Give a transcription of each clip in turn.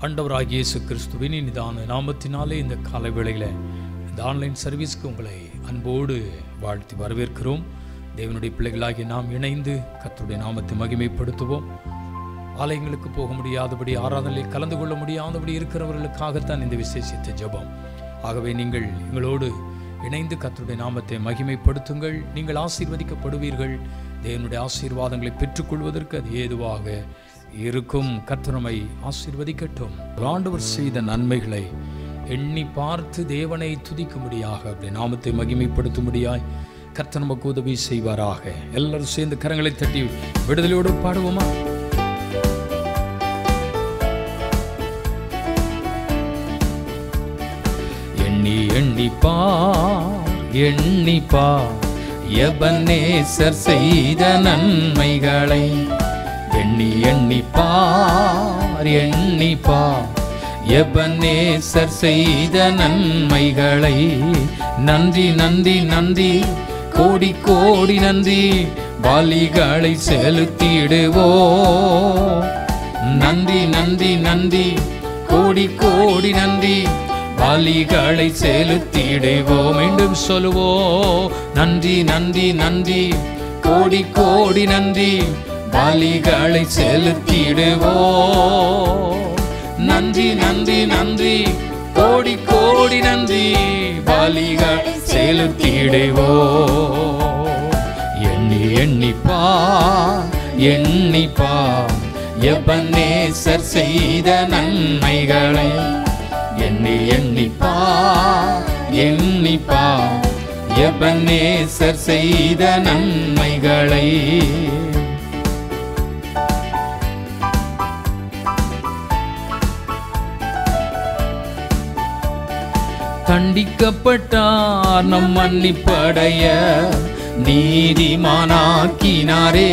ஆண்டவராகிய இயேசு கிறிஸ்துவின் இனிதான நாமத்தினாலே இந்த காலை வேளையில் இந்த ஆன்லைன் சர்வீஸ்க்கு உங்களை அன்போடு வாழ்த்தி வரவேற்கிறோம். தேவனுடைய பிள்ளைகளாகிய நாம் இணைந்து கர்த்தருடைய நாமத்தை மகிமைப்படுத்துவோம். ஆலயங்களுக்கு போக முடியாதபடி, ஆராதனையில் கலந்து கொள்ள முடியாதபடி இருக்கிறவர்களுக்காகத்தான் இந்த விசேஷித்த ஜெபம். ஆகவே நீங்கள் எங்களோடு இணைந்து கர்த்தருடைய நாமத்தை மகிமைப்படுத்துங்கள். நீங்கள் ஆசீர்வதிக்கப்படுவீர்கள். தேவனுடைய ஆசீர்வாதங்களை பெற்றுக்கொள்வதற்கு அது ஏதுவாக இருக்கும். கர்த்தர் நம்மை ஆசீர்வதிக்கட்டும். ஆண்டவர் செய்த நன்மைகளை எண்ணி பார்த்து தேவனை துதிக்கும்படியாக, அப்படி நாமத்தை மகிமைப்படுத்தும்படியாய் கர்த்தர் நமக்கு உதவி செய்வாராக. எல்லாரும் சேர்ந்து கரங்களை தட்டி விடுதலையோடு பாடுவோமா? எண்ணி எண்ணிப்பார் எபனேசர் செய்த நன்மைகளை. எண்ணிப்பார் எபனேசர் செய்த நன்மைகளை. நன்றி நன்றி நன்றி, கோடி கோடி நன்றி, பலிகளை செலுத்திடுவோ. நன்றி நன்றி நன்றி, கோடி கோடி நன்றி, பலிகளை செலுத்திடுவோம். மீண்டும் சொல்லுவோம். நன்றி நன்றி நன்றி, கோடி கோடி நன்றி, பலிகளை செலுத்திடுவோம். நன்றி நன்றி நன்றி, கோடி கோடி நன்றி, பலிகளை செலுத்திடுவோம். எண்ணிப்பார் எபனேசர் செய்த நன்மைகளை. எண்ணிப்பார் எபனேசர் செய்த நன்மைகளை. தண்டிக்கப்பட்டார் நம் மன்னிப்படைய, நீதிமானாக்கினாரே.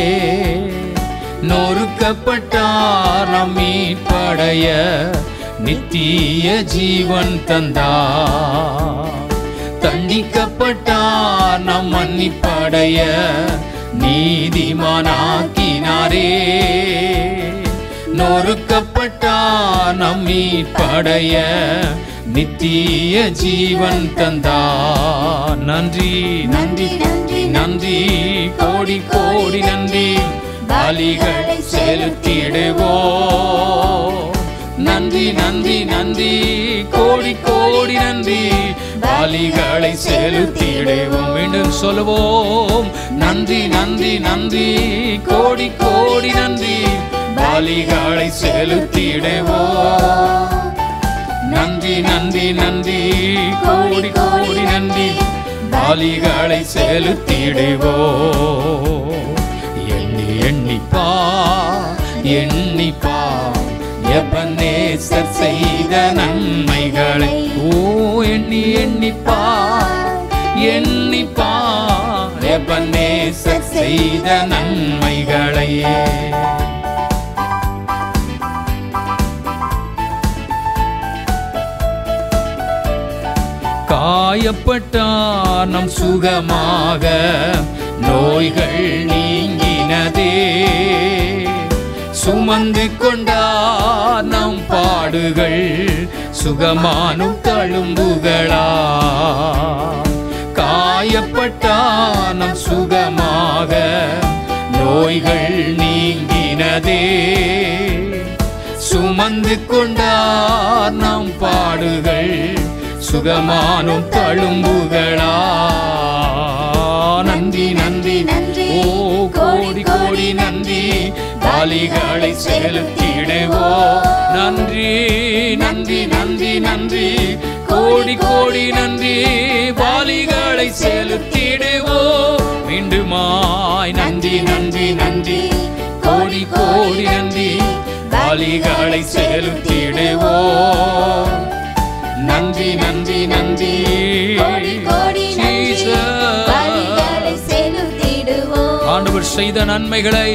நொறுக்கப்பட்டார் நம் மீட்படைய, நித்திய ஜீவன் தந்தார். தண்டிக்கப்பட்டார் நம் மன்னிப்படைய, நீதிமானாக்கினாரே. நொறுக்கப்பட்டார் நம் மீட்படைய, நித்திய ஜீவன் தந்தார். நன்றி நன்றி நன்றி நன்றி, கோடி கோடி நன்றி, பலிகளை செலுத்திடுவோம். நன்றி நன்றி நன்றி, கோடி கோடி நன்றி, பலிகளை செலுத்திடுவோம். மீண்டும் சொல்லுவோம். நன்றி நன்றி நன்றி, கோடி கோடி நன்றி, பலிகளை செலுத்திடுவோம். நன்றி நன்றி நன்றி, கோடி கோடி நன்றி, பலிகளை செலுத்திடுவோம். எண்ணிப்பார் எபனேசர் செய்த நன்மைகளை. ஓ எண்ணிப்பார் எபனேசர் செய்த நன்மைகளை. காயப்பட்டார் நம் சுகமாக, நோய்கள் நீங்கினதே. சுமந்து கொண்டார் நம் பாடுகள், சுகமானும் தழும்புகளா. காயப்பட்டார் நம் சுகமாக, நோய்கள் நீங்கினதே. சுமந்து கொண்டார் நம் பாடுகள், சுகமானும் தழும்புகளா. நன்றி நன்றி நன்றி, ஓ கோடி கோடி நன்றி, பலிகளை செலுத்திடுவோம். நன்றி நன்றி நன்றி நன்றி, கோடி கோடி நன்றி, பலிகளை செலுத்திடுவோம். மீண்டுமாய் நன்றி நன்றி நன்றி, கோடி கோடி நன்றி, பலிகளை செலுத்திடுவோம். நன்றி நன்றி நன்றி, ஆண்டவர் செய்த நன்மைகளை.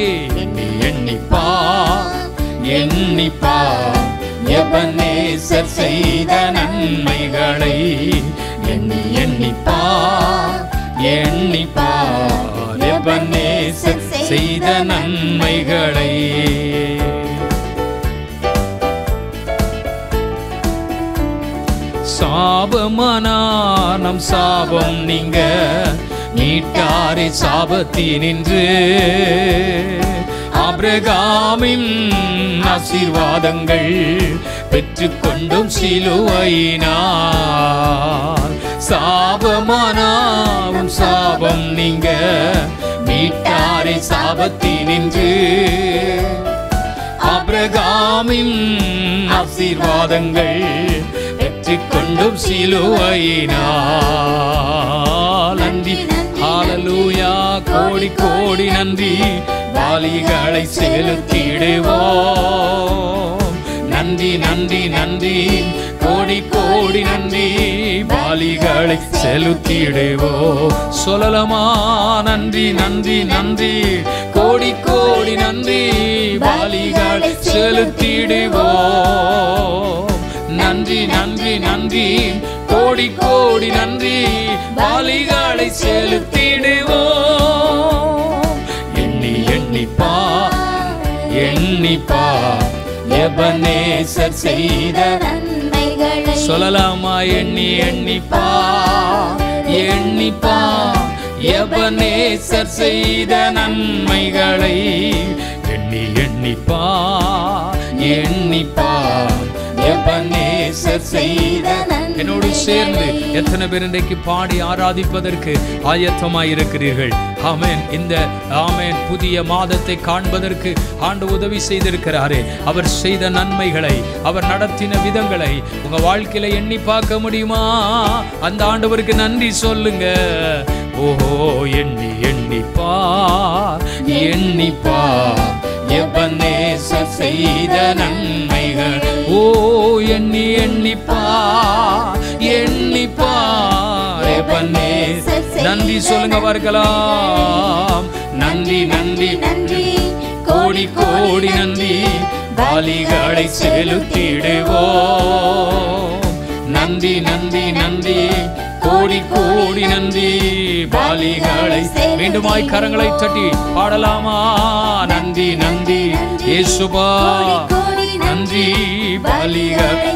எண்ணிப்பார் எபனேசர் செய்த நன்மைகளை. எண்ணிப்பார் எபனேசர் செய்த நன்மைகளை. சாபமானார் நம் சாபம் நீங்க மீட்டாரே சாபத்தினின்று ஆபிரகாமின் ஆசீர்வாதங்கள் பெற்றுக்கொண்டும் சிலுவையினார் சாபமானாவும் சாபம் நீங்க மீட்டாரே சாபத்தினின்று ஆபிரகாமின் ஆசீர்வாதங்கள் பெற்றுக்கொண்டும் சிலுவையினார் நன்றி ஹல்லேலூயா கோடி கோடி நன்றி பலிகளை செலுத்திடுவோம் நன்றி நன்றி நன்றி கோடி கோடி நன்றி பலிகளை செலுத்திடுவோம் சொல்லலாமா நன்றி நன்றி நன்றி கோடி கோடி நன்றி பலிகளை செலுத்திடுவோம் நன்றி நன்றி நன்றி கோடி கோடி நன்றி பலிகளை செலுத்திடுவோம் எண்ணி எண்ணிப்பா எண்ணிப்பா எபனேசர் செய்த நன்மைகளை சொல்லலாமா எண்ணி எண்ணிப்பா எண்ணிப்பா எபனேசர் செய்த நன்மைகளை எண்ணி எண்ணிப்பா எண்ணிப்பா எபனேசர் செய்த என்னோடு சேர்ந்து எத்தனை பேர் இன்றைக்கு பாடி ஆராதிப்பதற்கு ஆயத்தமாய் இருக்கிறீர்கள் ஆமென் இந்த ஆமென் புதிய மாதத்தை காண்பதற்கு ஆண்டு உதவி செய்திருக்கிறாரே அவர் செய்த நன்மைகளை அவர் நடத்தின விதங்களை உங்க வாழ்க்கையில எண்ணி பார்க்க முடியுமா அந்த ஆண்டவருக்கு நன்றி சொல்லுங்க ஓஹோ எண்ணி எண்ணிப்பா எண்ணிப்பா எபனேசர் செய்த நன்மைகள் ஓ எண்ணி எண்ணிப்பா எண்ணிப்பா எபனேசர் நன்றி சொல்லுங்க பார்க்கலாம் நன்றி நன்றி நன்றி கோடி கோடி நன்றி பலிகளை செலுத்திடுவோம் நன்றி நன்றி நன்றி கோடி கோடி நன்றி பலிகளை மீண்டுமாய் கரங்களை தட்டி பாடலாமா நன்றி நன்றி இயேசுவா நன்றி பலிகளை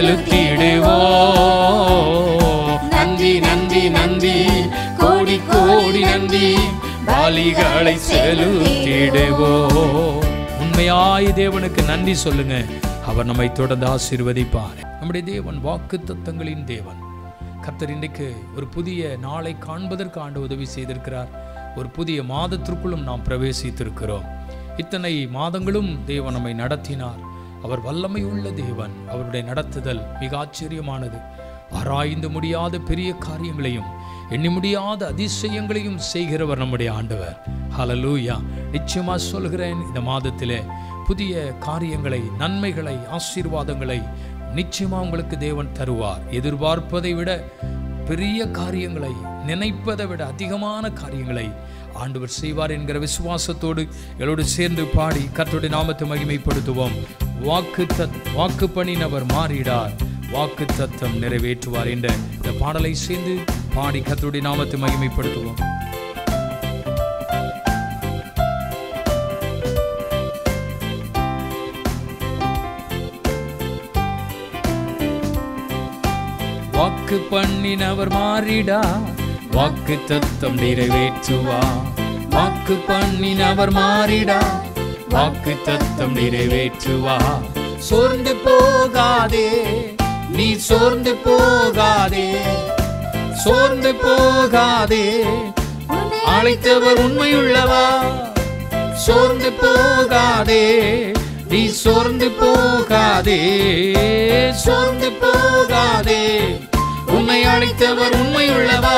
செலுத்திடுவோம் நன்றி நன்றி நன்றி கோடி கோடி நன்றி பலிகளை செலுத்திடுவோம் உண்மையாய் தேவனுக்கு நன்றி சொல்லுங்க அவர் நம்மை தொடர்ந்து ஆசீர்வதிப்பார் நம்முடைய தேவன் வாக்குத்தத்தங்களின் தேவன் கர்த்தர் இன்றைக்கு ஒரு புதிய நாளை காண்பதற்கு ஆண்டு உதவி செய்திருக்கிறார் ஒரு புதிய மாதத்திற்குள்ளும் நாம் பிரவேசித்திருக்கிறோம் இத்தனை மாதங்களும் தேவன் நம்மை நடத்தினார் அவர் வல்லமை உள்ள தேவன் அவருடைய நடத்துதல் மிக ஆச்சரியமானது ஆராய்ந்து முடியாத பெரிய காரியங்களையும் எண்ணி முடியாத அதிசயங்களையும் செய்கிறவர் நம்முடைய ஆண்டவர் ஹல்லேலூயா நிச்சயமா சொல்கிறேன் இந்த மாதத்திலே புதிய காரியங்களை நன்மைகளை ஆசீர்வாதங்களை நிச்சயமா உங்களுக்கு தேவன் தருவார் எதிர்பார்ப்பதை விட பெரிய காரியங்களை நினைப்பதை விட அதிகமான காரியங்களை ஆண்டவர் செய்வார் என்கிற விசுவாசத்தோடு எங்களோடு சேர்ந்து பாடி கர்த்தருடைய நாமத்தை மகிமைப்படுத்துவோம் வாக்கு பண்ணினவர் மாறிடார் வாக்கு தத்தம் நிறைவேற்றுவார் என்ற இந்த பாடலை சேர்ந்து பாடி கர்த்தருடைய நாமத்தை மகிமைப்படுத்துவோம் வாக்கு பண்ணினவர் மாறிடா வாக்கு தத்தம் நிறைவேற்றுவா வாக்கு பண்ணினவர் மாறிடா வாக்கு தத்தம் நிறைவேற்றுவா சோர்ந்து போகாதே நீ சோர்ந்து போகாதே சோர்ந்து போகாதே அழைத்தவர் உண்மையுள்ளவா சோர்ந்து போகாதே நீ சோர்ந்து போகாதே சோர்ந்து போகாதே உன்னை அழைத்தவர் உண்மையுள்ளவா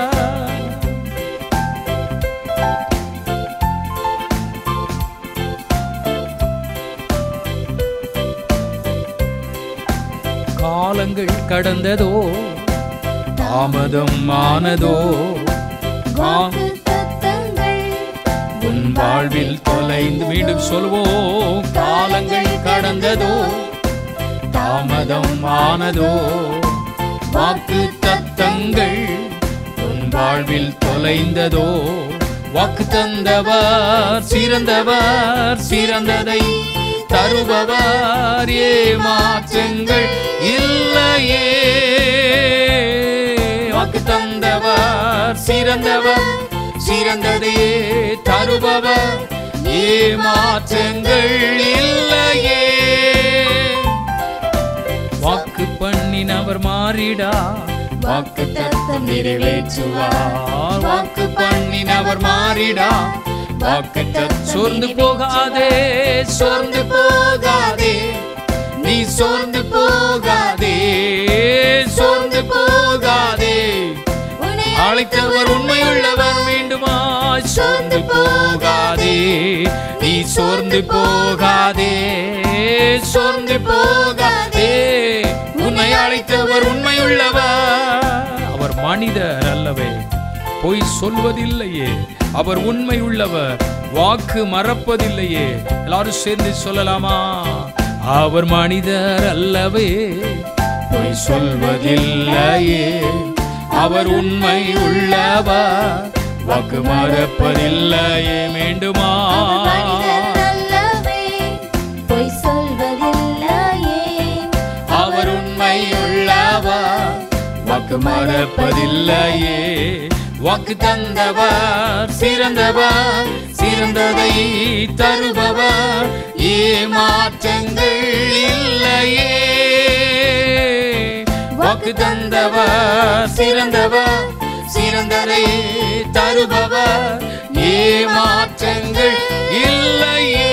காலங்கள் கடந்ததோ தாமதம் ஆனதோ உன் வாழ்வில் தொலைந்து மீண்டும் சொல்வோம் காலங்கள் கடந்ததோ தாமதம் ஆனதோ வாக்கு தத்தங்கள் உன் வாழ்வில் தொலைந்ததோ வாக்கு தந்தவர் சிறந்தவர் சிறந்ததை தருபவர் ஏமாற்றங்கள் இல்லையே வாக்கு தந்தவர் சிறந்தவர், சிறந்ததையே தருபவர், ஏமாற்றங்கள் இல்லையே. வாக்கு பண்ணினவர் மாறிடா, வாக்கு தத்தம் நிறைவேற்றுவார். வாக்கு பண்ணினவர் மாறிடா, வாக்கு தத்தம். சோர்ந்து போகாதே, சோர்ந்து போகாதே, நீ சோர்ந்து போகாதே, சோர்ந்து போகாதே. அழைத்தவர் உண்மையுள்ளவர், மீண்டுமா சோர்ந்து போகாதே, நீ சோர்ந்து போகாதே, சோர்ந்து போகாதே. உன்னை அழைத்தவர் உண்மையுள்ளவர். அவர் மனிதர் அல்லவே, பொய் சொல்வதில்லையே. அவர் உண்மை உள்ளவர், வாக்கு மறப்பதில்லையே. எல்லாரும் சேர்ந்து சொல்லலாமா? அவர் மனிதர் அல்லவே, பொய் சொல்வதில்லையே. அவர் உண்மை உள்ளவர், வாக்கு மறப்பதில்லையே. மீண்டுமா? பொய் சொல்வதில்லையே. அவர் உண்மை உள்ளவர், வாக்கு மறப்பதில்லையே. வாக்கு தந்தவர் சிறந்தவர், சிறந்ததை தருபவர், ஏமாற்றங்கள் இல்லையே. வாக்கு தந்தவர் சிறந்தவர், சிறந்ததை தருபவர், ஏமாற்றங்கள் இல்லையே.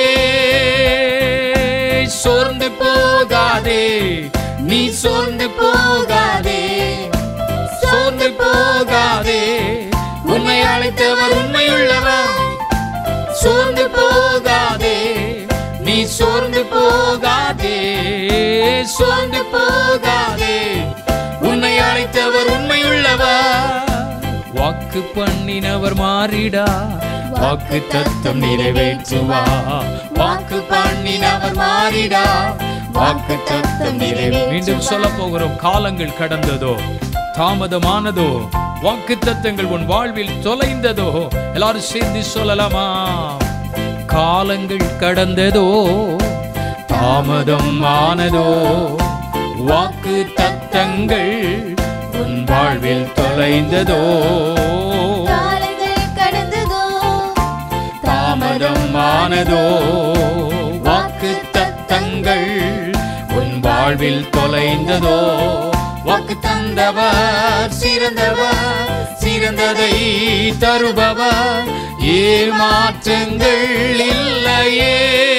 சோர்ந்து போகாதே, நீ சோர்ந்து போகாதே, சோர்ந்து போகாதே. உன்னை அழைத்தவர் உண்மையுள்ளவர். சோர்ந்து போகாதே, நீ சோர்ந்து போகாதே, சோர்ந்து போகாதே. உன்னை அழைத்தவர் உண்மையுள்ளவர். வாக்கு பண்ணினவர் மாறிடா, வாக்கு தத்தம் நிறைவேற்றுவார். வாக்கு பண்ணினவர் மாறிடா, வாக்கு தத்தம் நிறைவேற்றுவார். மீண்டும் சொல்ல போகிறோம். காலங்கள் கடந்ததோ, தாமதமானதோ, வாக்கு தத்தங்கள் உன் வாழ்வில் தொலைந்ததோ, எல்லாரும் சேர்ந்து சொல்லலாமா? காலங்கள் கடந்ததோ, தாமதம் ஆனதோ, வாக்கு தத்தங்கள் உன் வாழ்வில் தொலைந்ததோ. காலங்கள் கடந்ததோ, தாமதம் ஆனதோ, வாக்கு தத்தங்கள் உன் வாழ்வில் தொலைந்ததோ. வாக்கு தந்தவர் சிறந்தவர், சிறந்ததை தருபவர், ஏமாற்றங்கள் இல்லையே.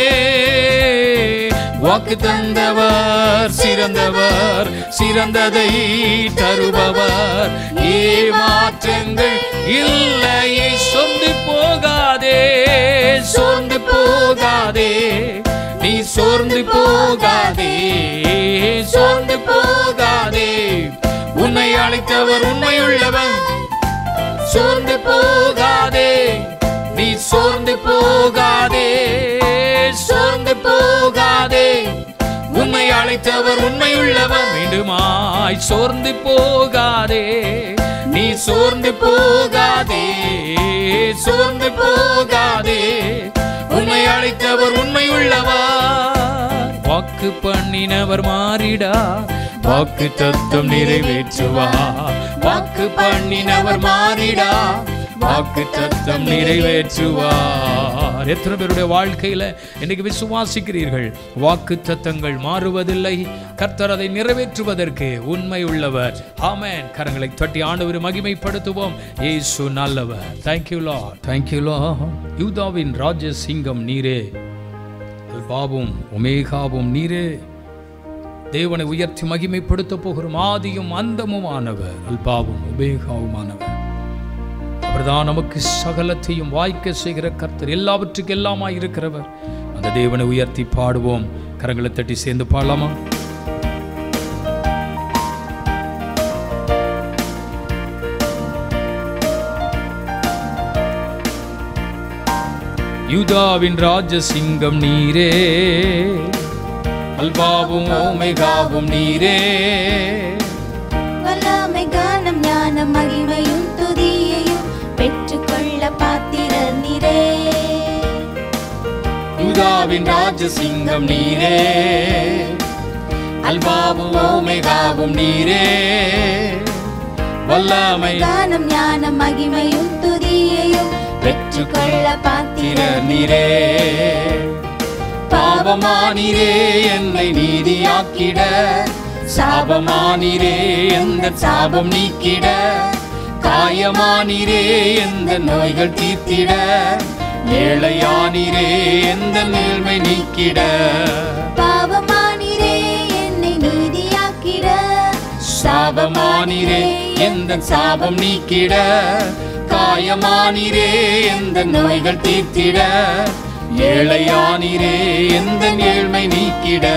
வாக்கு தந்தவர் சிறந்தவர், சிறந்ததை தருபவர், ஏமாற்றங்கள் இல்லையே. சோர்ந்து போகாதே, சோர்ந்து போகாதே, நீ சோர்ந்து போகாதே, சோர்ந்து போகாதே. உன்னை அழைத்தவர் உண்மையுள்ளவன். சோர்ந்து போகாதே, நீ சோர்ந்து போகாதே, சோர்ந்து போகாதே. உன்னை அழைத்தவர் உண்மையுள்ளவர். மீண்டுமாய் சோர்ந்து போகாதே, நீ சோர்ந்து போகாதே, சோர்ந்து போகாதே. உன்னை அழைத்தவர் உண்மையுள்ளவர். வாக்கு பண்ணினவர் மாறிடா, வாக்கு தத்தம் நிறைவேற்றுவார். வாக்கு பண்ணினவர் மாறிடா, வாக்கு தத்தம் நிறைவேற்றுவார். எத்தனை பேருடைய வாழ்க்கையில இன்னைக்கு விசுவாசிக்கிறீர்கள்? வாக்கு தத்தங்கள் மாறுவதில்லை, கர்த்தர் அதை நிறைவேற்றுவதற்கு உண்மை உள்ளவர். ஆமென். கரங்களை தட்டி ஆண்டவரை மகிமைப்படுத்துவோம். இயேசு நல்லவர். Thank you Lord, thank you Lord. யூதாவின் ராஜசிங்கம் நீரே, அல்பாவும் ஒமேகாவும் நீரே. தேவனை உயர்த்தி மகிமைப்படுத்த போகிறோம். ஆதியும் அந்தமும் ஆனவர், அல்பாவும் ஒமேகாவுமானவர். அவர்தான் நமக்கு சகலத்தையும் வாய்க்க செய்கிற கர்த்தர், எல்லாவற்றுக்கு எல்லாமாய் இருக்கிறவர். அந்த தேவனை உயர்த்தி பாடுவோம். கரங்களை தட்டி சேர்ந்து பாடலாமா? யூதாவின் ராஜசிங்கம் நீரே, அல்பாவும் ஓமெகாவும் நீரே. வல்லமை கானம் ஞானம் மகிமையும் துதியையும் பெற்றுக்கொள்ள பாத்திரர் நீரே. யூதாவின் ராஜசிங்கம் நீரே, அல்பாவும் ஓமெகாவும் நீரே. வல்லமை கானம் ஞானம் மகிமையும் துதியையும் பெற்றுக்கொள்ள பாத்திரர் நீரே. பாவமானீரே என்னை நீதியாக்கிட, சாபமானீரே எந்த சாபம் நீக்கிட, காயமானீரே எந்த நோய்கள் தீர்த்திட, ஏழையானீரே எந்த மேல்மை நீக்கிட. பாவமானீரே என்னை நீதியாக்கிட, சாபமானீரே எந்த சாபம் நீக்கிட, காயமானீரே எந்த நோய்கள் தீர்த்திட, ஏழையானீரே எந்த ஏழ்மை நீக்கிட.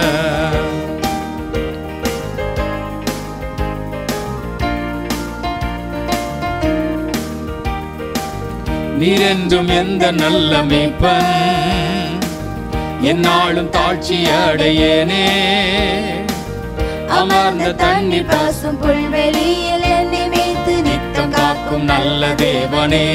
நீரென்றும் எந்த நல்ல மேய்ப்பன், என்னாலும் தாழ்ச்சி அடையேனே. அமர்ந்த தண்ணீர் பாசும் புல்வெளியில் என்னை மேய்த்து நித்தம் காக்கும் நல்ல தேவனே.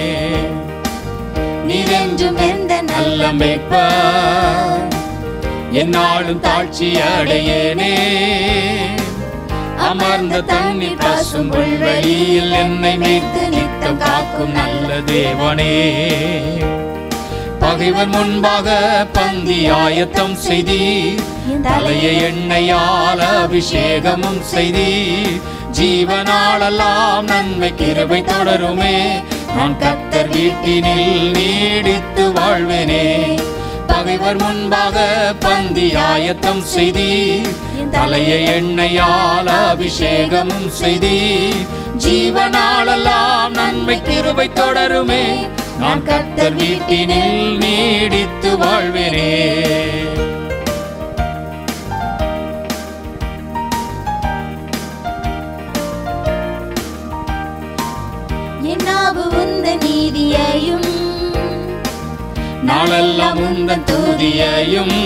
நீரென்றும் எந்த நல்ல மேய்ப்பன், என்னாலும் தாழ்ச்சி அடையேனே. அமர்ந்த தண்ணீர் பாசும் புல்வெளியில் என்னை மேய்த்து நித்தம் காக்கும் நல்ல தேவனே. பகைவர் முன்பாக பந்தி ஆயத்தம் செய்தீர், தலையை எண்ணெயால் அபிஷேகமும் செய்தீர். ஜீவனாலெல்லாம் நன்மை கிருபை தொடருமே, நான் கர்த்தர் வீட்டினில் நீடித்து வாழ்வேனே. பகைவர் முன்பாக பந்தி ஆயத்தம் செய்தீர், தலையை எண்ணெயால் அபிஷேகமும் செய்தீர். ஜீவனாலெல்லாம் நன்மை கிருபை தொடருமே, நான் கர்த்தர் வீட்டினில் நீடித்து வாழ்வேனே. என்னாவு உந்தன் நீதியையும் நாளெல்லாம் உந்தன் துதியையும்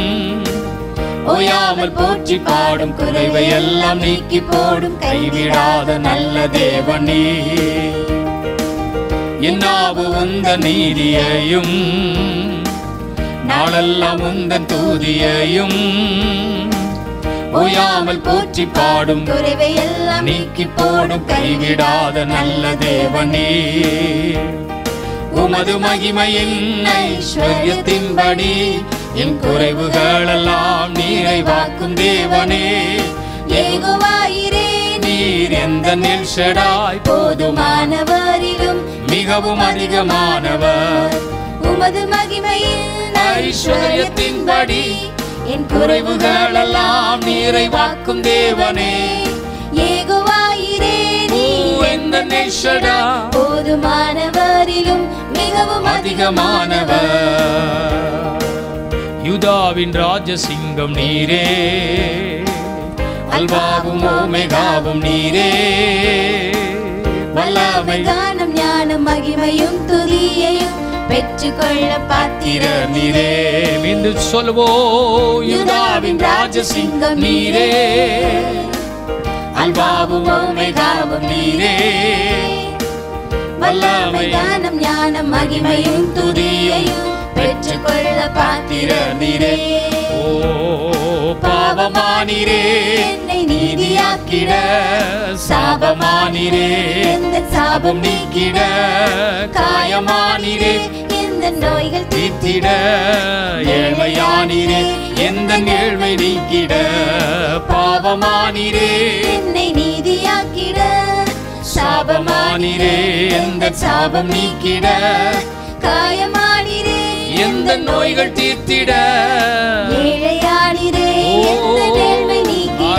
ஓயாமல் போற்றி பாடும், குறைவை எல்லாம் நீக்கி போடும் கைவிடாத நல்ல தேவனே. என்னாவு உந்தன் நீதியையும் நாளெல்லாம் உந்தன் துதியையும் ஓயாமல் போற்றி பாடும், குறைவை எல்லாம் நீக்கி போடும் கைவிடாத நல்ல தேவனே. உமது மகிமையின் ஐஸ்வர்யத்தின்படி என் குறைவுகளெல்லாம் நிறைவாக்கும் தேவனே. யெகோவாயிரே நீர் எந்த எல்ஷடாய் போதுமானவரிலும் மிகவும் அதிகமானவர். உமது மகிமையின் ஐஸ்வர்யத்தின்படி என் குறைவுகளெல்லாம் நிறைவாக்கும் தேவனே. யெகோவாயிரே எந்த எல்ஷடா போதுமானவரிலும் மிகவும் அதிகமானவர். யூதாவின் ராஜசிங்கம் நீரே, அல்வாவும் ஓமெகாவும் நீரே. வல்லமை கானம் ஞானம் மகிமையும் துதியையும் பெற்றுக்கொள்ள பாத்திரர் நீரே. மீண்டும் சொல்லுவோம், யூதாவின் ராஜசிங்கம் நீரே, அல்வாவும் ஓமெகாவும் நீரே. வல்லமை கானம் ஞானம் மகிமையும் துதியையும் பெற்றுக்கொள்ள பாத்திரர் நீரே. ஓ பாவமானீரே என்னை நீதியாக்கிட, சாபமானீரே எந்த சாபம் நீக்கிட, காயமானீரே எந்த நோய்கள் தீர்த்திட, ஏழ்மையானீரே எந்த ஏழ்மை நீக்கிட. பாவமானீரே என்னை நீதியாக்கிட, சாபமானீரே எந்த சாபம் நீக்கிட, காயமானீரே எந்த நோய்கள் தீர்த்திட. ஏழையானீரே எந்த நேர்மை நீக்கிட.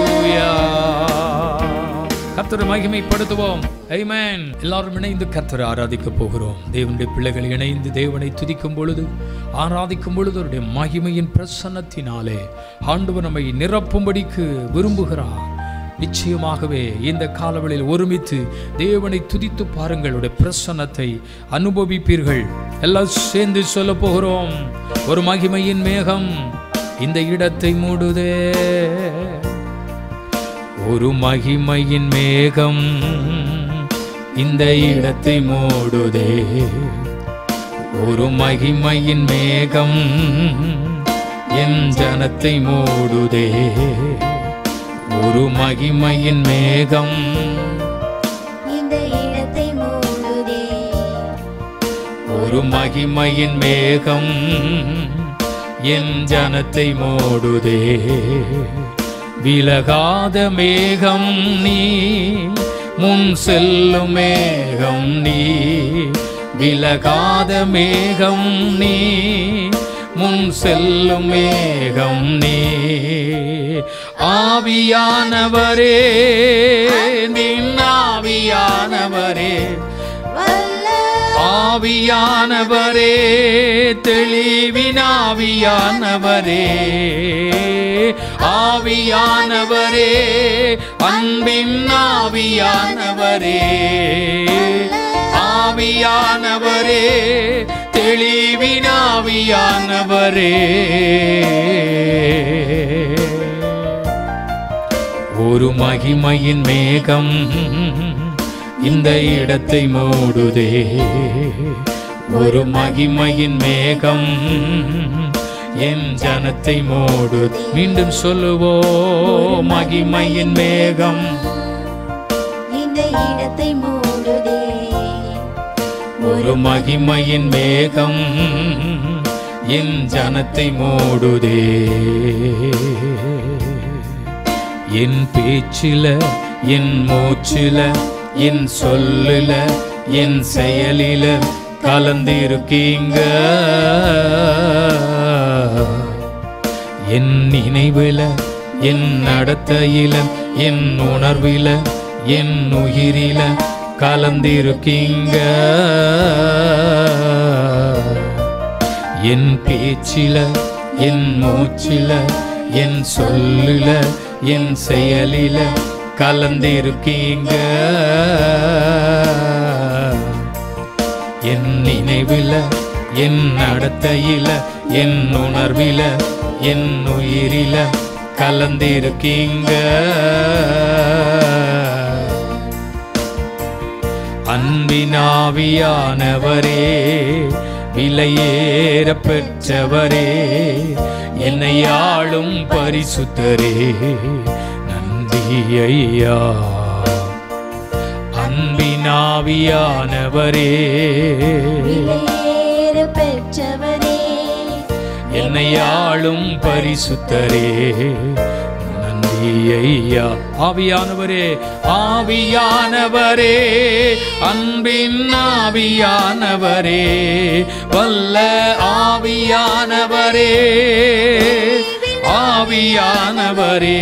கர்த்தரை மகிமைப்படுத்துவோம். ஆமென். எல்லாரும் இணைந்து கர்த்தரை ஆராதிக்க போகிறோம். தேவனுடைய பிள்ளைகள் இணைந்து தேவனை துதிக்கும் பொழுது, ஆராதிக்கும் பொழுது அவருடைய மகிமையின் பிரசன்னத்தினாலே ஆண்டவர் நம்மை நிரப்பும்படிக்கு விரும்புகிறார். நிச்சயமாகவே இந்த காலவெளியில் ஒருமித்து தேவனை துதித்து பாருங்கள், அவருடைய பிரசன்னத்தை அனுபவிப்பீர்கள். எல்லாம் சேர்ந்து சொல்ல போகிறோம். ஒரு மகிமையின் மேகம் இந்த இடத்தை மூடுதே, ஒரு மகிமையின் மேகம் இந்த இடத்தை மூடுதே, ஒரு மகிமையின் மேகம் என் ஜனத்தை மூடுதே, ஒரு மகிமையின் மேகம் இந்த இடத்தை மூடுதே. ஒரு மகிமையின் மேகம் என் ஜனத்தை மூடுதே. விலகாத மேகம் நீ, முன் செல்லும் மேகம் நீ. விலகாத மேகம் நீ, முன் செல்லும் மேகம் நீ. ஆவியானவரே, நின் ஆவியானவரே, ஆவியானவரே, தெளிவின் ஆவியானவரே, ஆவியானவரே, அன்பின் ஆவியானவரே, ஆவியானவரே, தெளிவின் ஆவியானவரே. ஒரு மகிமையின் மேகம் இந்த இடத்தை மூடுதே. ஒரு மகிமையின் மேகம் என் ஜனத்தை மூடுதே. மீண்டும் சொல்லுவோ, மகிமையின் மேகம் இந்த இடத்தை மூடுதே. ஒரு மகிமையின் மேகம் என் ஜனத்தை மூடுதே. என் பேச்சில, என் மூச்சில, என் சொல்லுல, என் செயலில கலந்திருக்கீங்க. என் நினைவுல, என் நடத்தையில, என் உணர்வில, என் உயிரில கலந்திருக்கீங்க. என் பேச்சில, என் மூச்சில, என் சொல்லுல, என் செயலில கலந்திருக்கீங்க. என் நினைவில, என் நடத்தையில, என் உணர்வில, என் உயிரில கலந்திருக்கீங்க. அன்பினாவியானவரே, விலையேற பெற்றவரே, என்னை ஆளும் பரிசுத்தரே, நன்றி ஐயா. அன்பினாவியானவரே, விலையேற பெற்றவரே, என்னை ஆளும் பரிசுத்தரே, நன்றி ஐயா. ஆவியானவரே, ஆவியானவரே, அன்பின் ஆவியானவரே, வல்ல ஆவியானவரே, ஆவியானவரே,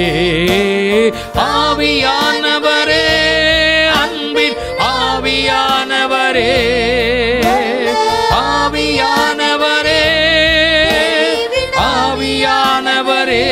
ஆவியானவரே, அன்பின் ஆவியானவரே, ஆவியானவரே, ஆவியானவரே.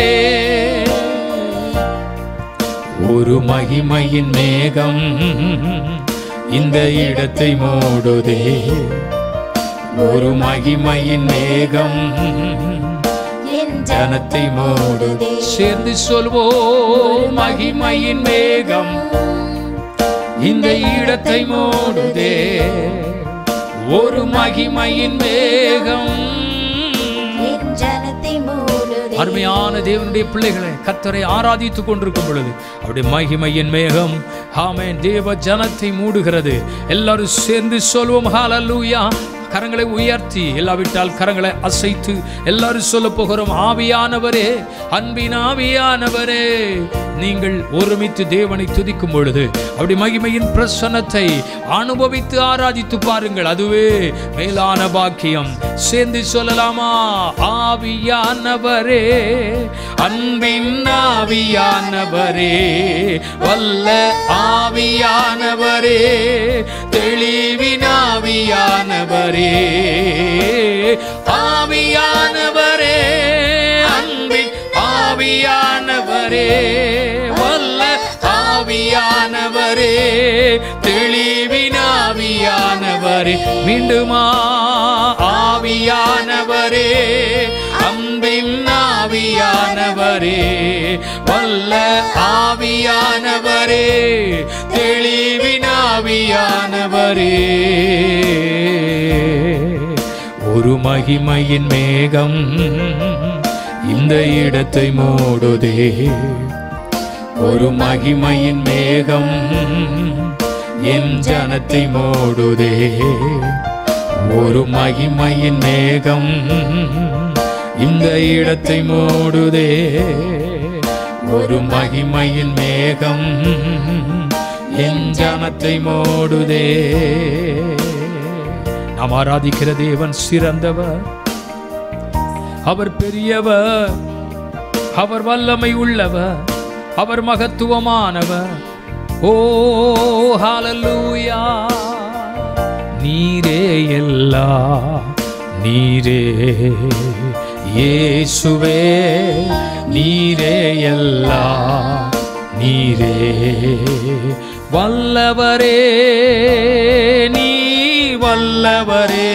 ஒரு மகிமையின் மேகம் இந்த இடத்தை மூடுதே. ஒரு மகிமையின் மேகம் என் ஜனத்தை மூடுதே. சேர்ந்து சொல்வோம், மகிமையின் மேகம் இந்த இடத்தை மூடுதே. ஒரு மகிமையின் மேகம் என் ஜனத்தை மூடுதே. அருமையான தேவனுடைய பிள்ளைகளை, கர்த்தரை ஆராதித்துக் கொண்டிருக்கும் பொழுது அவருடைய மகிமையின் மேகம் ஆமென் தேவ ஜனத்தை மூடுகிறது. எல்லாரும் சேர்ந்து சொல்வோம் ஹல்லேலூயா. கரங்களை உயர்த்தி, இல்லாவிட்டால் கரங்களை அசைத்து எல்லாரும் சொல்ல போகிறோம், ஆவியானவரே, அன்பின் ஆவியானவரே. நீங்கள் ஒருமித்து தேவனை துதிக்கும் பொழுது அப்படி மகிமையின் பிரசன்னத்தை அனுபவித்து ஆராதித்து பாருங்கள். அதுவே மேலான பாக்கியம். சேர்ந்து சொல்லலாமா? ஆவியானவரே, அன்பின் ஆவியானவரே, வல்ல ஆவியானவரே, தெளிவின் ஆவியானவரே, ஆவியானவரே, அன்பின் ஆவியானவரே, வல்ல ஆவியானவரே, தெளிவின் ஆவியானவரே. மீண்டுமா? ஆவியானவரே, அன்பின் ஆவியானவரே, வல்ல ஆவியானவரே, தெளிவின் ஆவியானவரே. ஒரு மகிமையின் மேகம் இந்த இடத்தை மூடுதே. ஒரு மகிமையின் மேகம் என் ஜனத்தை மூடுதே. ஒரு மகிமையின் மேகம் இந்த இடத்தை மூடுதே. ஒரு மகிமையின் மேகம் என் ஜனத்தை மூடுதே. நாம் ஆராதிக்கிற தேவன் சிறந்தவர், அவர் பெரியவர், அவர் வல்லமை உள்ளவர், அவர் மகத்துவமானவர். ஓ ஹல்லேலூயா. நீரே எல்லாம், நீரே இயேசுவே, நீரே எல்லாம், நீரே வல்லவரே, நீ வல்லவரே,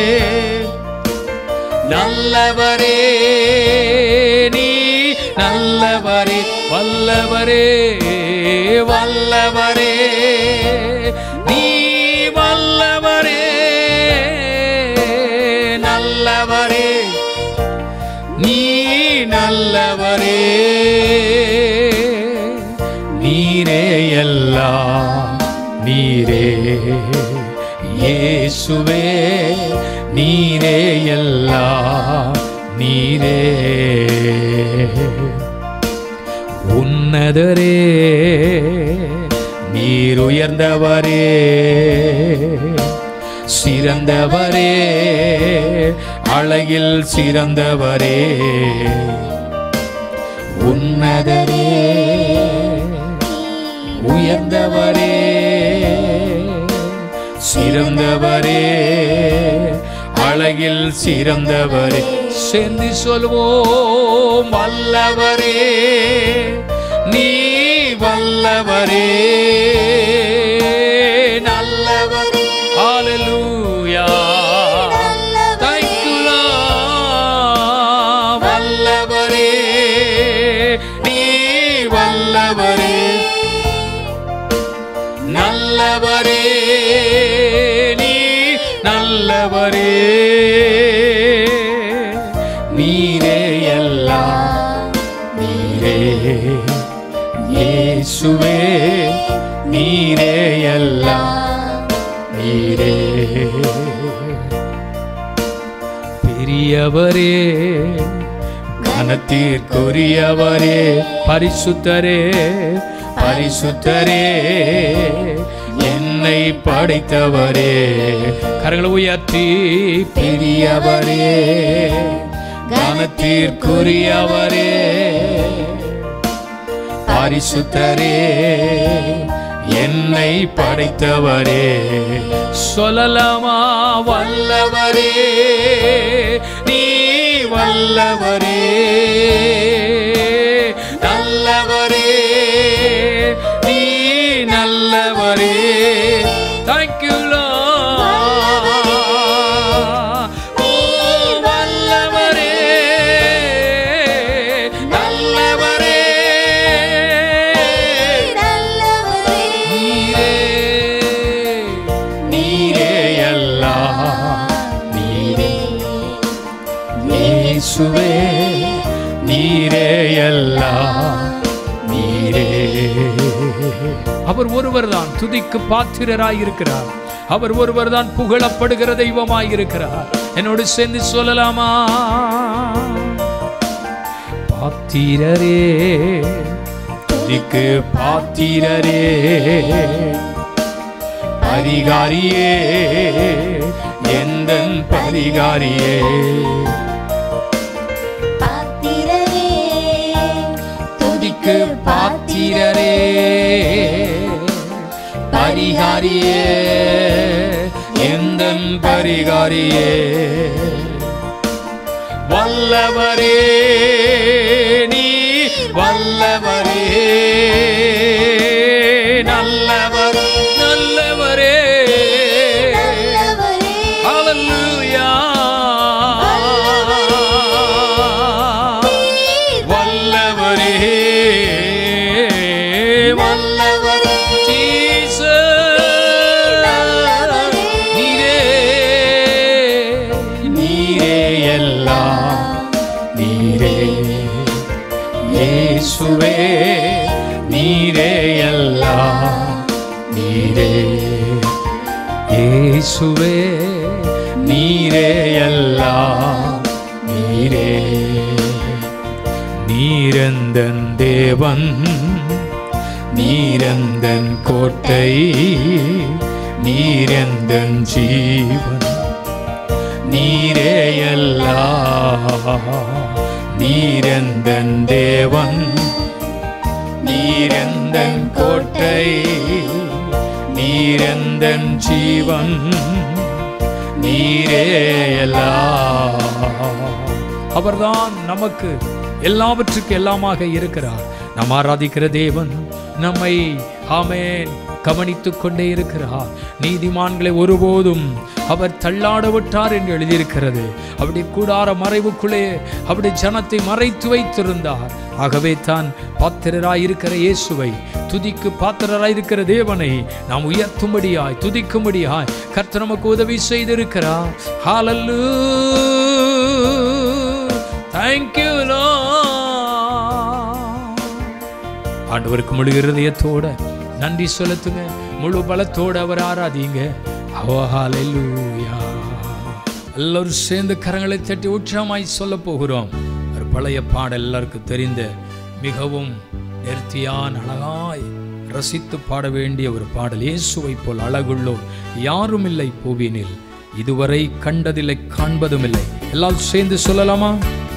நல்லவரே, நீ நல்லவரே, வல்லவரே, வல்லவரே, நீ வல்லவரே, நல்லவரே, நீ நல்லவரே. நீரே எல்லாம், நீரே இயேசுவே, நீரே எல்லாம், நீரே உன்னதரே, நீர் உயர்ந்தவரே, சிறந்தவரே, அழகில் சிறந்தவரே. உன்னதரே, உயர்ந்தவரே, சிறந்தவரே, அழகில் சிறந்தவரே. சேர்ந்து சொல்வோம், வல்லவரே, நீ வல்லவரே, நல்லவரே. ஹல்லேலூயா. Thank you Lord. வல்லவரே, நீ வல்லவரே, நல்லவரே, நீ நல்லவரே. நீரே எல்லாம், நீரே இயேசுவே, நீரே எல்லாம், நீரே பெரியவரே, கனத்திற்குரியவரே, பரிசுத்தரே, பரிசுத்தரே, என்னை படைத்தவரே. கரங்களை உயர்த்தி, பெரியவரே, கனத்திற்குரியவரே, பரிசுத்தரே, என்னை படைத்தவரே. சொல்லலாமா? வல்லவரே, நீ வல்லவரே, நல்லவரே, நீ நல்லவரே. Thank you Lord. வல்லவரே, நல்லவரே, நீரே, நீரே எல்லாம், நீரே இயேசுவே, நீரே எல்லாம், நீரே. அவர் ஒருவர் தான் துதிக்கு பாத்திரராயிருக்கிறார். அவர் ஒருவர் தான் புகழப்படுகிற தெய்வமாயிருக்கிறார். என்னோடு சேர்ந்து சொல்லலாமா? பாத்திரரே, துதிக்கு பாத்திரரே, பரிகாரியே, எந்தன் பரிகாரியே. துதிக்கு பாத்திரரே, பரிகாரியே, எந்தன் பரிகாரியே. வல்லவரே, நீ வல்லவரே, நல்லவர், நல்லவரே. ஹல்லேலூயா. வல்லவரே, வல்லவரே, நீரே, நீரே எல்லாம், நீரே இயேசுவே, நீரே எல்லாம் நீரே. இயேசுவே நீரே எல்லாம் நீரே. நீரெந்தன் தேவன், நீரெந்தன் கோட்டை, நீரெந்தன் ஜீவன், நீரே எல்லாம். நீரெந்தன் தேவன், நீரெந்தன் கோட்டை, நீரெந்தன் ஜீவன், நீரே எல்லாம். அவர்தான் நமக்கு எல்லாவற்றுக்கு எல்லாமாக இருக்கிறார். நாம் ஆராதிக்கிற தேவன் நம்மை ஆமென் கவனித்துக் கொண்டே இருக்கிறார். நீதிமான்களை ஒருபோதும் அவர் தள்ளாட விட்டார் என்று எழுதியிருக்கிறது. அப்படி கூடார மறைவுக்குள்ளே அப்படி ஜனத்தை மறைத்து வைத்திருந்தார். ஆகவே தான் பாத்திரராயிருக்கிற இயேசுவை, துதிக்கு பாத்திரராயிருக்கிற தேவனை நாம் உயர்த்தும்படியாய் துதிக்கும்படியாய் கர்த்தர் நமக்கு உதவி செய்திருக்கிறார். ஹல்லேலூயா, thank you Lord. ஆண்டவருக்கு முழு இருதயத்தோட நன்றி செலுத்துங்க, முழு பலத்தோடு அவர் ஆராதிங்க. ஹல்லேலூயா. எல்லாரும் சேர்ந்து கரங்களை தட்டி உற்சாகமாய் சொல்ல போகிறோம். ஒரு பழைய பாடல், எல்லாருக்கும் தெரிந்த மிகவும் நேர்த்தியான அழகாய் ரசித்து பாட வேண்டிய ஒரு பாடல். இயேசுவை போல் அழகுள்ளோர் யாரும் இல்லை பூவினில், இதுவரை கண்டதில்லை காண்பதும் இல்லை. எல்லாரும் சேர்ந்து சொல்லலாமா?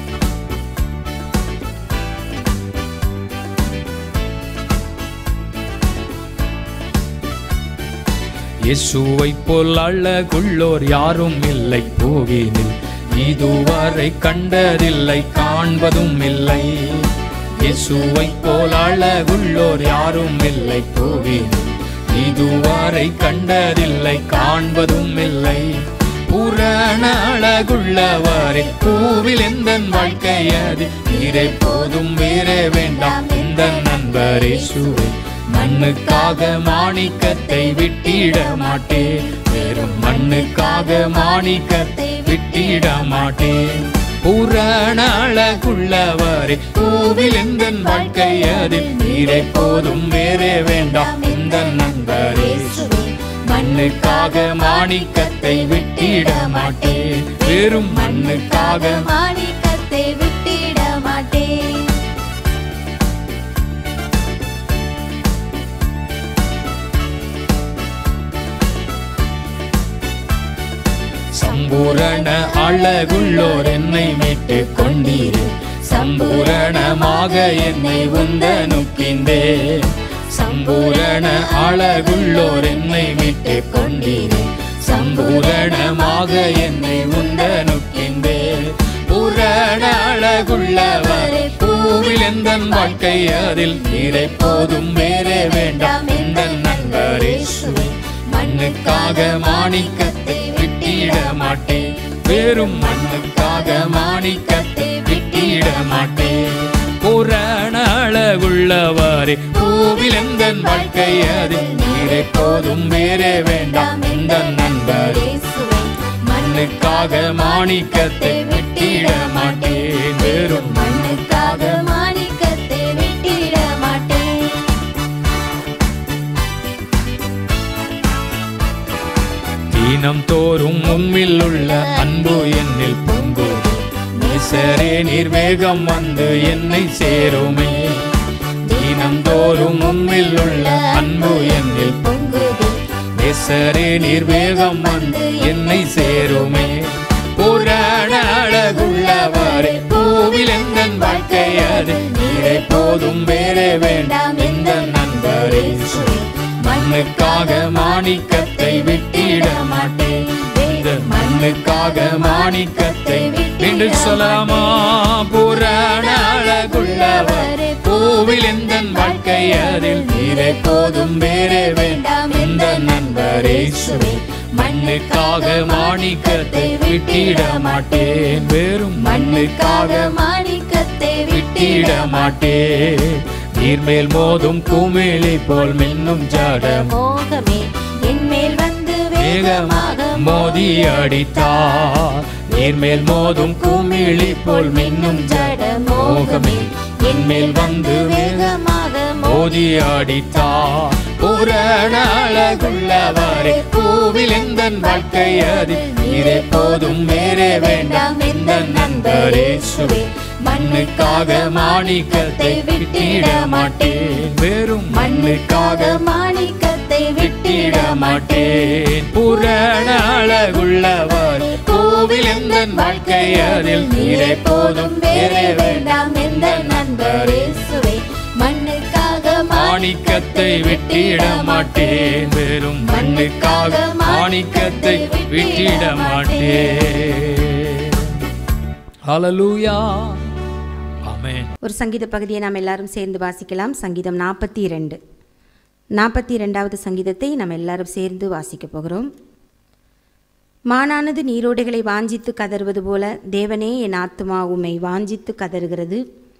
இயேசுவை போல் அழகுள்ளோர் யாரும் இல்லை பூவினில், இதுவரை கண்டதில்லை காண்பதும் இல்லை. இயேசுவை போல் அழகுள்ளோர் யாரும் இல்லை பூவினில், இதுவரை கண்டதில்லை காண்பதும் இல்லை. பூரண அழகுள்ளவரே பூவில் எந்தன் வாழ்க்கை அது, நீரை போதும் வேறே வேண்டாம் இந்த நண்பர் இயேசுவை. மண்ணுக்காக மாணிக்கத்தை விட்டிட மாட்டேன், வெறும் மண்ணுக்காக மாணிக்கத்தை விட்டிட மாட்டேன். பூரண அழகுள்ளவரே பூவில் எந்தன் வாழ்க்கை அதில், நீரை போதும் வேறே வேண்டாம் இந்த நண்பர் இயேசுவே. மண்ணுக்காக மாணிக்கத்தை விட்டிட மாட்டேன், வெறும் மண்ணுக்காக மாணிக்கத்தை விட்டிட மாட்டேன். சம்பூரண அழகுள்ளோர் என்னை மீட்டு கொண்டீரே, சம்பூரணமாக என்னை உந்தனுக்கின்றே. சம்பூரண அழகுள்ளோர் என்னை மீட்டு கொண்டீரே, சம்பூரணமாக என்னை உந்தனுக்கின்றே. பூரண அழகுள்ளவரே பூவில் எந்தன் வாழ்க்கை அதில், நீரை போதும் வேறே வேண்டாம் இந்த நண்பர் இயேசுவே. மண்ணுக்காக மாணிக்கத்தை விட்டிட மாட்டேன், வெறும் மண்ணுக்காக மாணிக்கத்தை விட்டிட மாட்டேன். பூரண அழகுள்ளவரே பூவில் எந்தன் வாழ்க்கை அதில், நீரை போதும் வேறே வேண்டாம் இந்த நண்பர் இயேசுவே. மண்ணுக்காக மாணிக்கத்தை விட்டிட மாட்டேன், வெறும் மண்ணுக்காக மாணிக்கத்தை விட்டிட மாட்டேன். தீனம் தோறும் உம்மில் உள்ள அன்பு என்னில் பொங்குது, நேசரே நீர் வேகம் வந்து என்னை சேருமே. தீனம் தோறும் உம்மில் உள்ள அன்பு என்னில் பொங்குது, நேசரே நீர் வேகம் வந்து என்னை சேருமே. பூரண அழகுள்ளவரே பூவில் எந்தன் வாழ்க்கை அது, நீரை போதும் வேறே வேண்டாம் இந்த நண்பர் இயேசுவே. மண்ணுக்காக மாணிக்கத்தை விட்டிட மாட்டேன், இந்த மண்ணுக்காக மாணிக்கத்தை விட்டு சொல்லலாமா? பூரண அழகுள்ளவரே பூவில் எந்தன் வாழ்க்கை அதில், நீரை போதும் வேறே வேண்டாம் இந்த நண்பர் இயேசுவே. மண்ணுக்காக மாணிக்கத்தை விட்டிட மாட்டேன், வெறும் மண்ணுக்காக மாணிக்கத்தை விட்டிட மாட்டேன். நீர்மேல் மோதும் குமிழி போல் மின்னும் ஜட மோகமே என்மேல் வந்து வேகமாக மோதி அடித்தார். நீர்மேல் மோதும் குமிழி போல் மின்னும் ஜட மோகமே என்மேல் வந்து வேகமாக மோதி மோதி அடித்தார். பூரண அழகுள்ளவரே பூவில் எந்தன் வாழ்க்கை அதில் நீரே போதும் வேறே வேண்டாம் எந்த நண்பரேசுவே. மண்ணுக்காக மாணிக்கத்தை விட்டிட மாட்டேன், வெறும் மண்ணுக்காக மாணிக்கத்தை விட்டிட மாட்டேன். பூரண அழகுள்ளவர் பூவில் எந்தன் வாழ்க்கை அதில் நீரே போதும் வேறே வேண்டாம் எந்த நண்பரேசுவே. மண்ணுக்காக மாணிக்கத்தை விட்டிட மாட்டேன், வெறும் மண்ணுக்காக மாணிக்கத்தை விட்டிட மாட்டேன். ஹல்லேலூயா. ஆமென். ஒரு சங்கீத பகுதியை நாம் எல்லாரும் சேர்ந்து வாசிக்கலாம். சங்கீதம் 42. 42வது சங்கீதத்தை நாம் எல்லாரும் சேர்ந்து வாசிக்க போகிறோம். மானானது நீரோடைகளை வாஞ்சித்து கதறுவது போல தேவனே என் ஆத்துமா உம்மை வாஞ்சித்து கதறுகிறது.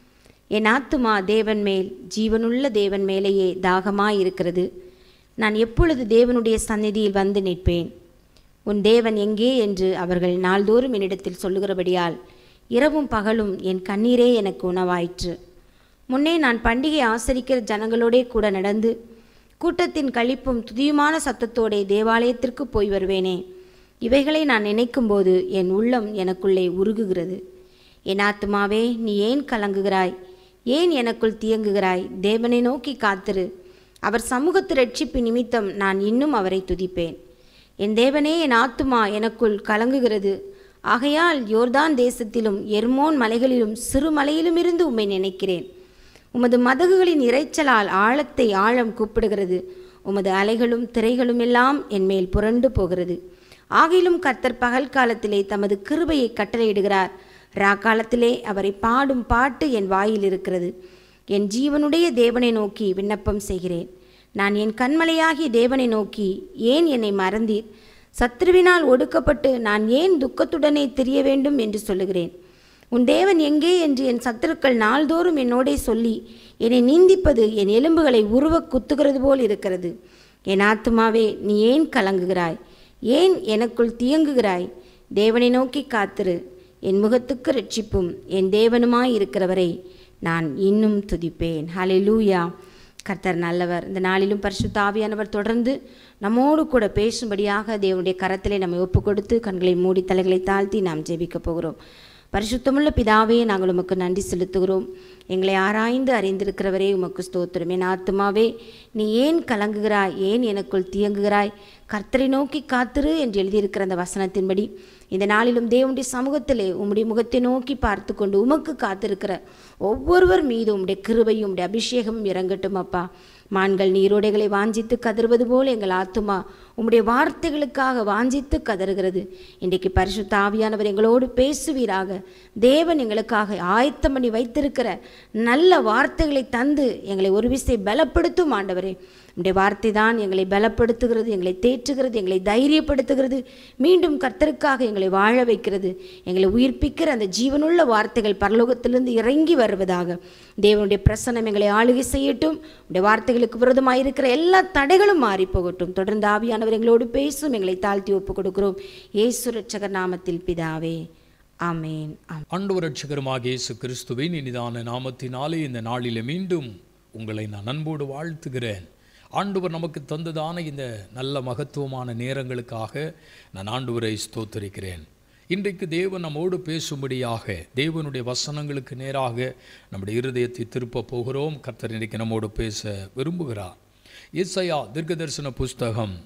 என் ஆத்துமா தேவன் மேல், ஜீவனுள்ள தேவன் மேலேயே தாகமாயிருக்கிறது. நான் எப்பொழுது தேவனுடைய சந்நிதியில் வந்து நிற்பேன்? உன் தேவன் எங்கே என்று அவர்கள் நாள்தோறும் என்னிடத்தில் சொல்லுகிறபடியால் இரவும் பகலும் என் கண்ணீரே எனக்கு உணவாயிற்று. முன்னே நான் பண்டிகை ஆசரிக்கிற ஜனங்களோடே கூட நடந்து கூட்டத்தின் களிப்பும் துதியுமான சத்தத்தோடே தேவாலயத்திற்கு போய் வருவேனே. இவைகளை நான் நினைக்கும்போது என் உள்ளம் எனக்குள்ளே உருகுகிறது. என் ஆத்துமாவே, நீ ஏன் கலங்குகிறாய்? ஏன் எனக்குள் தியங்குகிறாய்? தேவனை நோக்கி காத்திரு. அவர் சமூகத்து ரட்சிப்பு நிமித்தம் நான் இன்னும் அவரை துதிப்பேன். என் தேவனே, என் ஆத்துமா எனக்குள் கலங்குகிறது. ஆகையால் யோர்தான் தேசத்திலும் எர்மோன் மலைகளிலும் சிறு மலையிலும் இருந்து உம்மை நினைக்கிறேன். உமது மதகுகளின் இறைச்சலால் ஆழத்தை ஆழம் கூப்பிடுகிறது. உமது அலைகளும் திரைகளும் எல்லாம் என் மேல் புரண்டு போகிறது. ஆகிலும் கர்த்தர் பகல் காலத்திலே தமது கிருபையை கட்டளையிடுகிறார். ராக்காலத்திலே அவரை பாடும் பாட்டு என் வாயில் இருக்கிறது. என் ஜீவனுடைய தேவனை நோக்கி விண்ணப்பம் செய்கிறேன். நான் என் கண்மலையாகிய தேவனை நோக்கி, ஏன் என்னை மறந்தீர்? சத்ருவினால் ஒடுக்கப்பட்டு நான் ஏன் துக்கத்துடனே திரிய வேண்டும் என்று சொல்லுகிறேன். உன் தேவன் எங்கே என்று என் சத்துருக்கள் நாள்தோறும் என்னோடே சொல்லி என்னை நிந்திப்பது என் எலும்புகளை உருவ குத்துகிறது போல் இருக்கிறது. என் ஆத்துமாவே, நீ ஏன் கலங்குகிறாய்? ஏன் எனக்குள் தியங்குகிறாய்? தேவனை நோக்கி காத்திரு. என் முகத்துக்கு ரட்சிப்பும் என் தேவனுமாய் இருக்கிறவரை நான் இன்னும் துதிப்பேன். ஹல்லேலூயா. கர்த்தர் நல்லவர். இந்த நாளிலும் பரிசுத்த ஆவியானவர் தொடர்ந்து நம்மோடு கூட பேசும்படியாக தேவனுடைய கரத்திலே நம்மை ஒப்பு கொடுத்து கண்களை மூடி தலைகளை தாழ்த்தி நாம் ஜெபிக்க போகிறோம். பரிசுத்தமுள்ள பிதாவே, நாங்கள் உமக்கு நன்றி செலுத்துகிறோம். எங்களை ஆராய்ந்து அறிந்திருக்கிறவரே, உமக்கு ஸ்தோத்திரம். என் ஆத்துமாவே, நீ ஏன் கலங்குகிறாய்? ஏன் எனக்குள் தியங்குகிறாய்? கர்த்தரை நோக்கி காத்திரு என்று எழுதியிருக்கிற அந்த வசனத்தின்படி இந்த நாளிலும் தேவனுடைய சமூகத்திலே உம்முடைய முகத்தை நோக்கி பார்த்து கொண்டு உமக்கு காத்திருக்கிற ஒவ்வொருவர் மீது உம்முடைய கிருபையும் உம்முடைய அபிஷேகமும் இறங்கட்டும் அப்பா. மான்கள் நீரோடைகளை வாஞ்சித்து கதறுவது போல் எங்கள் ஆத்துமா உம்முடைய வார்த்தைகளுக்காக வாஞ்சித்து கதறுகிறது. இன்றைக்கு பரிசுத்த ஆவியானவர் எங்களோடு பேசுவீராக. தேவன் எங்களுக்காக ஆயத்தம் பண்ணி வைத்திருக்கிற நல்ல வார்த்தைகளை தந்து எங்களை ஒரு விசை பலப்படுத்தும் ஆண்டவரே. உம்முடைய வார்த்தை தான் எங்களை பலப்படுத்துகிறது, எங்களை தேற்றுகிறது, எங்களை தைரியப்படுத்துகிறது, மீண்டும் கர்த்தருக்காக எங்களை வாழ வைக்கிறது. எங்களை உயிர்ப்பிக்கிற அந்த ஜீவனுள்ள வார்த்தைகள் பரலோகத்திலிருந்து இறங்கி வருவதாக தேவனுடைய பிரசன்னம் எங்களை ஆளுகை செய்யட்டும். உடைய வார்த்தைகளுக்கு விரோதமாக இருக்கிற எல்லா தடைகளும் மாறி போகட்டும். தொடர்ந்து ஆவியானவர் எங்களோடு பேசும். எங்களை தாழ்த்தி ஒப்பு கொடுக்கிறோம் இயேசு ரட்சகர் நாமத்தில் பிதாவே, ஆமென். ஆண்டவர் ரட்சகருமாக இயேசு கிறிஸ்துவின் இனிதான நாமத்தினாலே இந்த நாளிலே மீண்டும் உங்களை நான் அன்போடு வாழ்த்துகிறேன். ஆண்டவர் நமக்கு தந்ததான இந்த நல்ல மகத்துவமான நேரங்களுக்காக நான் ஆண்டவரை ஸ்தோத்திரிக்கிறேன். இன்றைக்கு தேவன் நம்மோடு பேசும்படியாக தேவனுடைய வசனங்களுக்கு நேராக நம்முடைய இருதயத்தை திருப்ப போகிறோம். கர்த்தர் இன்றைக்கு நம்மோடு பேச விரும்புகிறார். ஏசாயா தீர்க்கதரிசன புஸ்தகம்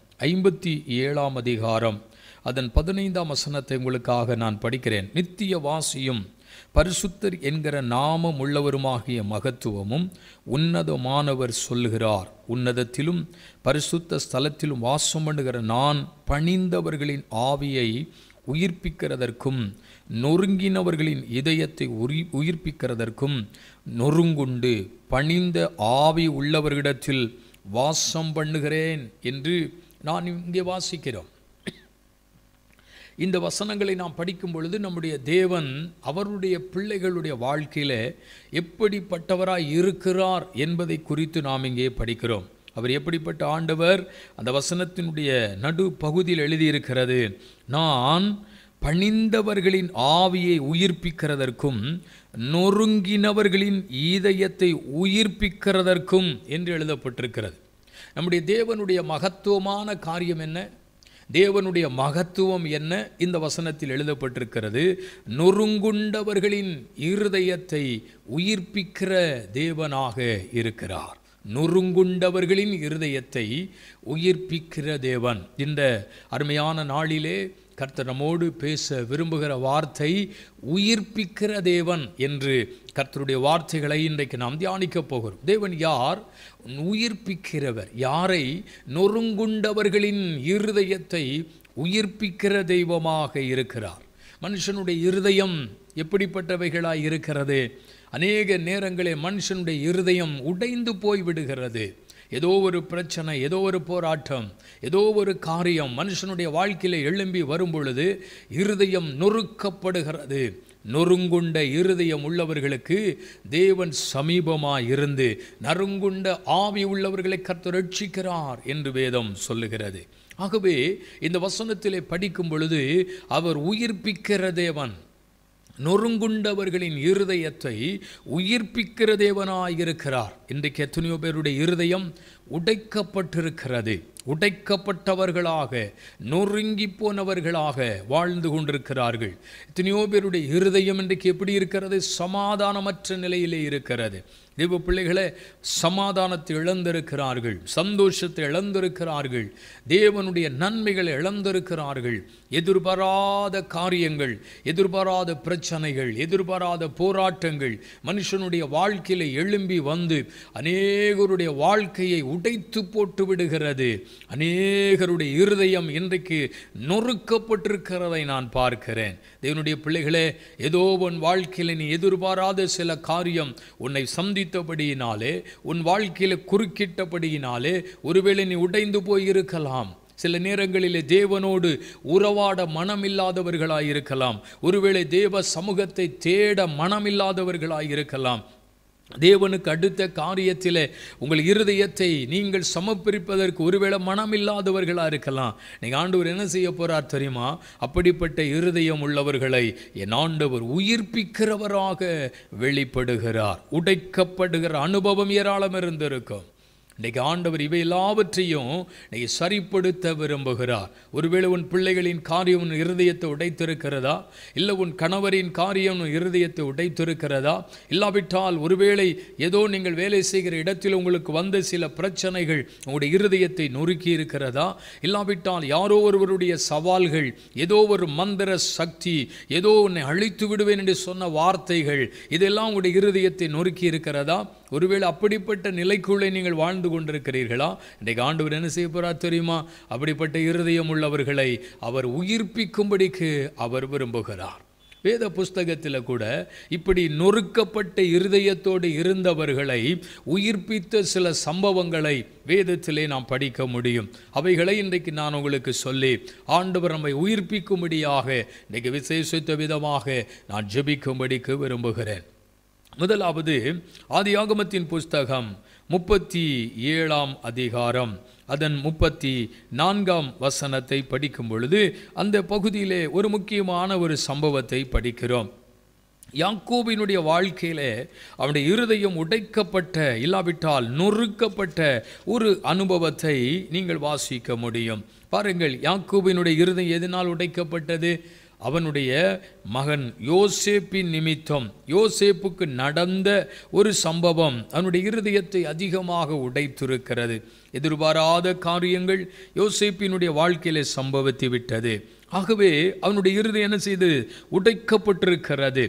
57ஆம் அதிகாரம் அதன் 15ஆம் வசனத்தை உங்களுக்காக நான் படிக்கிறேன். நித்திய வாசியும் பரிசுத்தர் என்கிற நாமம் உள்ளவருமாகிய மகத்துவமும் உன்னதமானவர் சொல்லுகிறார். உன்னதத்திலும் பரிசுத்த ஸ்தலத்திலும் வாசம் பண்ணுகிற நான் பணிந்தவர்களின் ஆவியை உயிர்ப்பிக்கிறதற்கும் நொறுங்கினவர்களின் இதயத்தை உயிர்ப்பிக்கிறதற்கும் நொறுங்குண்டு பணிந்த ஆவி உள்ளவர்களிடத்தில் வாசம் பண்ணுகிறேன் என்று நான் இங்கே வாசிக்கிறோம். இந்த வசனங்களை நாம் படிக்கும் பொழுது நம்முடைய தேவன் அவருடைய பிள்ளைகளுடைய வாழ்க்கையில் எப்படிப்பட்டவராய் இருக்கிறார் என்பதை குறித்து நாம் இங்கே படிக்கிறோம். அவர் எப்படிப்பட்ட ஆண்டவர்? அந்த வசனத்தினுடைய நடு பகுதியில் எழுதியிருக்கிறது, நான் பணிந்தவர்களின் ஆவியை உயிர்ப்பிக்கிறதற்கும் நொறுங்கினவர்களின் இதயத்தை உயிர்ப்பிக்கிறதற்கும் என்று எழுதப்பட்டிருக்கிறது. நம்முடைய தேவனுடைய மகத்துவமான காரியம் என்ன? தேவனுடைய மகத்துவம் என்ன? இந்த வசனத்தில் எழுதப்பட்டிருக்கிறது. நொறுங்குண்டவர்களின் இருதயத்தை உயிர்ப்பிக்கிற தேவனாக இருக்கிறார். நொறுங்குண்டவர்களின் இருதயத்தை உயிர்ப்பிக்கிற தேவன். இந்த அருமையான நாளிலே கர்த்தர் நம்மோடு பேச விரும்புகிற வார்த்தை உயிர்ப்பிக்கிற தேவன் என்று கர்த்தருடைய வார்த்தைகளை இன்றைக்கு நாம் தியானிக்கப் போகிறோம். தேவன் யார்? உயிர்ப்பிக்கிறவர். யாரை? நொறுங்குண்டவர்களின் இருதயத்தை உயிர்ப்பிக்கிற தெய்வமாக இருக்கிறார். மனுஷனுடைய இருதயம் எப்படிப்பட்டவைகளாய் இருக்கிறது? அநேக நேரங்களில் மனுஷனுடைய இருதயம் உடைந்து போய் விடுகிறது. ஏதோ ஒரு பிரச்சனை, ஏதோ ஒரு போராட்டம், ஏதோ ஒரு காரியம் மனுஷனுடைய வாழ்க்கையில் எழும்பி வரும் பொழுது இருதயம் நொறுக்கப்படுகிறது. நொறுங்குண்ட இருதயம் உள்ளவர்களுக்கு தேவன் சமீபமாய் இருந்து நறுங்குண்ட ஆவி உள்ளவர்களை கர்த்தர் ரட்சிக்கிறார் என்று வேதம் சொல்லுகிறது. ஆகவே இந்த வசனத்திலே படிக்கும் பொழுது அவர் உயிர்ப்பிக்கிற தேவன், நொறுங்குண்டவர்களின் இருதயத்தை உயிர்ப்பிக்கிற தேவனாயிருக்கிறார். இன்றைக்கு எத்தனையோ பேருடைய இருதயம் உடைக்கப்பட்டிருக்கிறது. உடைக்கப்பட்டவர்களாக, நொறுங்கி போனவர்களாக வாழ்ந்து கொண்டிருக்கிறார்கள். எத்தனையோ பேருடைய இருதயம் இன்றைக்கு எப்படி இருக்கிறது? சமாதானமற்ற நிலையிலே இருக்கிறது. தேவ பிள்ளைகளே, சமாதானத்தை இழந்திருக்கிறார்கள், சந்தோஷத்தை இழந்திருக்கிறார்கள், தேவனுடைய நன்மைகளை இழந்திருக்கிறார்கள். எதிர்பாராத காரியங்கள், எதிர்பாராத பிரச்சனைகள், எதிர்பாராத போராட்டங்கள் மனுஷனுடைய வாழ்க்கையில் எழும்பி வந்து அநேகருடைய வாழ்க்கையை உடைத்து போட்டு விடுகிறது. அநேகருடைய இருதயம் இன்றைக்கு நொறுக்கப்பட்டிருக்கிறதை நான் பார்க்கிறேன். தேவனுடைய பிள்ளைகளே, ஏதோ உன் வாழ்க்கையில் நீ எதிர்பாராத சில காரியம் உன்னை சந்தித்தபடியினாலே, உன் வாழ்க்கையில் குறுக்கிட்டபடியினாலே ஒருவேளை நீ உடைந்து போயிருக்கலாம். சில நேரங்களிலே தேவனோடு உறவாட மனமில்லாதவர்களாயிருக்கலாம். ஒருவேளை தேவ சமூகத்தை தேட மனமில்லாதவர்களாயிருக்கலாம். தேவனுக்கு அடுத்த காரியத்தில் உங்கள் இருதயத்தை நீங்கள் சமர்ப்பிப்பதற்கு ஒருவேளை மனமில்லாதவர்களாக இருக்கலாம். நீங்கள் ஆண்டவர் என்ன செய்ய போகிறார் தெரியுமா? அப்படிப்பட்ட இருதயம் உள்ளவர்களை என் ஆண்டவர் உயிர்ப்பிக்கிறவராக வெளிப்படுகிறார். உடைக்கப்படுகிற அனுபவம் ஏராளம் இருந்திருக்கும். இன்றைக்கு ஆண்டவர் இவை எல்லாவற்றையும் இன்றைக்கி சரிப்படுத்த விரும்புகிறார். ஒருவேளை உன் பிள்ளைகளின் காரியம் உன் இருதயத்தை உடைத்திருக்கிறதா? இல்லை உன் கணவரின் காரியம் உன் இருதயத்தை உடைத்திருக்கிறதா? இல்லாவிட்டால் ஒருவேளை ஏதோ நீங்கள் வேலை செய்கிற இடத்தில் உங்களுக்கு வந்த சில பிரச்சனைகள் உங்களுடைய இருதயத்தை நொறுக்கி இருக்கிறதா? இல்லாவிட்டால் யாரோ ஒருவருடைய சவால்கள், ஏதோ ஒரு மந்திர சக்தி, ஏதோ உன்னை அழித்து விடுவேன் என்று சொன்ன வார்த்தைகள், இதெல்லாம் உங்களுடைய இருதயத்தை நொறுக்கி இருக்கிறதா? ஒருவேளை அப்படிப்பட்ட நிலைக்குள்ளே நீங்கள் வாழ்ந்து கொண்டிருக்கிறீர்களா? இன்றைக்கு ஆண்டவர் என்ன செய்ய போறார் தெரியுமா? அப்படிப்பட்ட இருதயம் உள்ளவர்களை அவர் உயிர்ப்பிக்கும்படிக்கு அவர் விரும்புகிறார். வேத புஸ்தகத்தில் கூட இப்படி நொறுக்கப்பட்ட இருதயத்தோடு இருந்தவர்களை உயிர்ப்பித்த சில சம்பவங்களை வேதத்திலே நாம் படிக்க முடியும். அவைகளை இன்றைக்கு நான் உங்களுக்கு சொல்லி ஆண்டவர் நம்மை உயிர்ப்பிக்கும்படியாக இன்றைக்கு விசேஷித்த விதமாக நான் ஜெபிக்கும்படிக்கு விரும்புகிறேன். முதலாவது ஆதியாகமத்தின் புஸ்தகம் 37ஆம் அதிகாரம் அதன் 34ஆம் வசனத்தை படிக்கும் பொழுது அந்த பகுதியிலே ஒரு முக்கியமான ஒரு சம்பவத்தை படிக்கிறோம். யாக்கோபினுடைய வாழ்க்கையிலே அவனுடைய இருதயம் உடைக்கப்பட்ட, இல்லாவிட்டால் நொறுக்கப்பட்ட ஒரு அனுபவத்தை நீங்கள் வாசிக்க முடியும். பாருங்கள், யாக்கோபினுடைய இருதயம் எதனால் உடைக்கப்பட்டது? அவனுடைய மகன் யோசேப்பின் நிமித்தம், யோசேப்புக்கு நடந்த ஒரு சம்பவம் அவனுடைய இருதயத்தை அதிகமாக உடைத்திருக்கிறது. எதிர்பாராத காரியங்கள் யோசேப்பினுடைய வாழ்க்கையிலே சம்பவித்து விட்டது. ஆகவே அவனுடைய இருதயம் என்ன செய்து உடைக்கப்பட்டிருக்கிறது.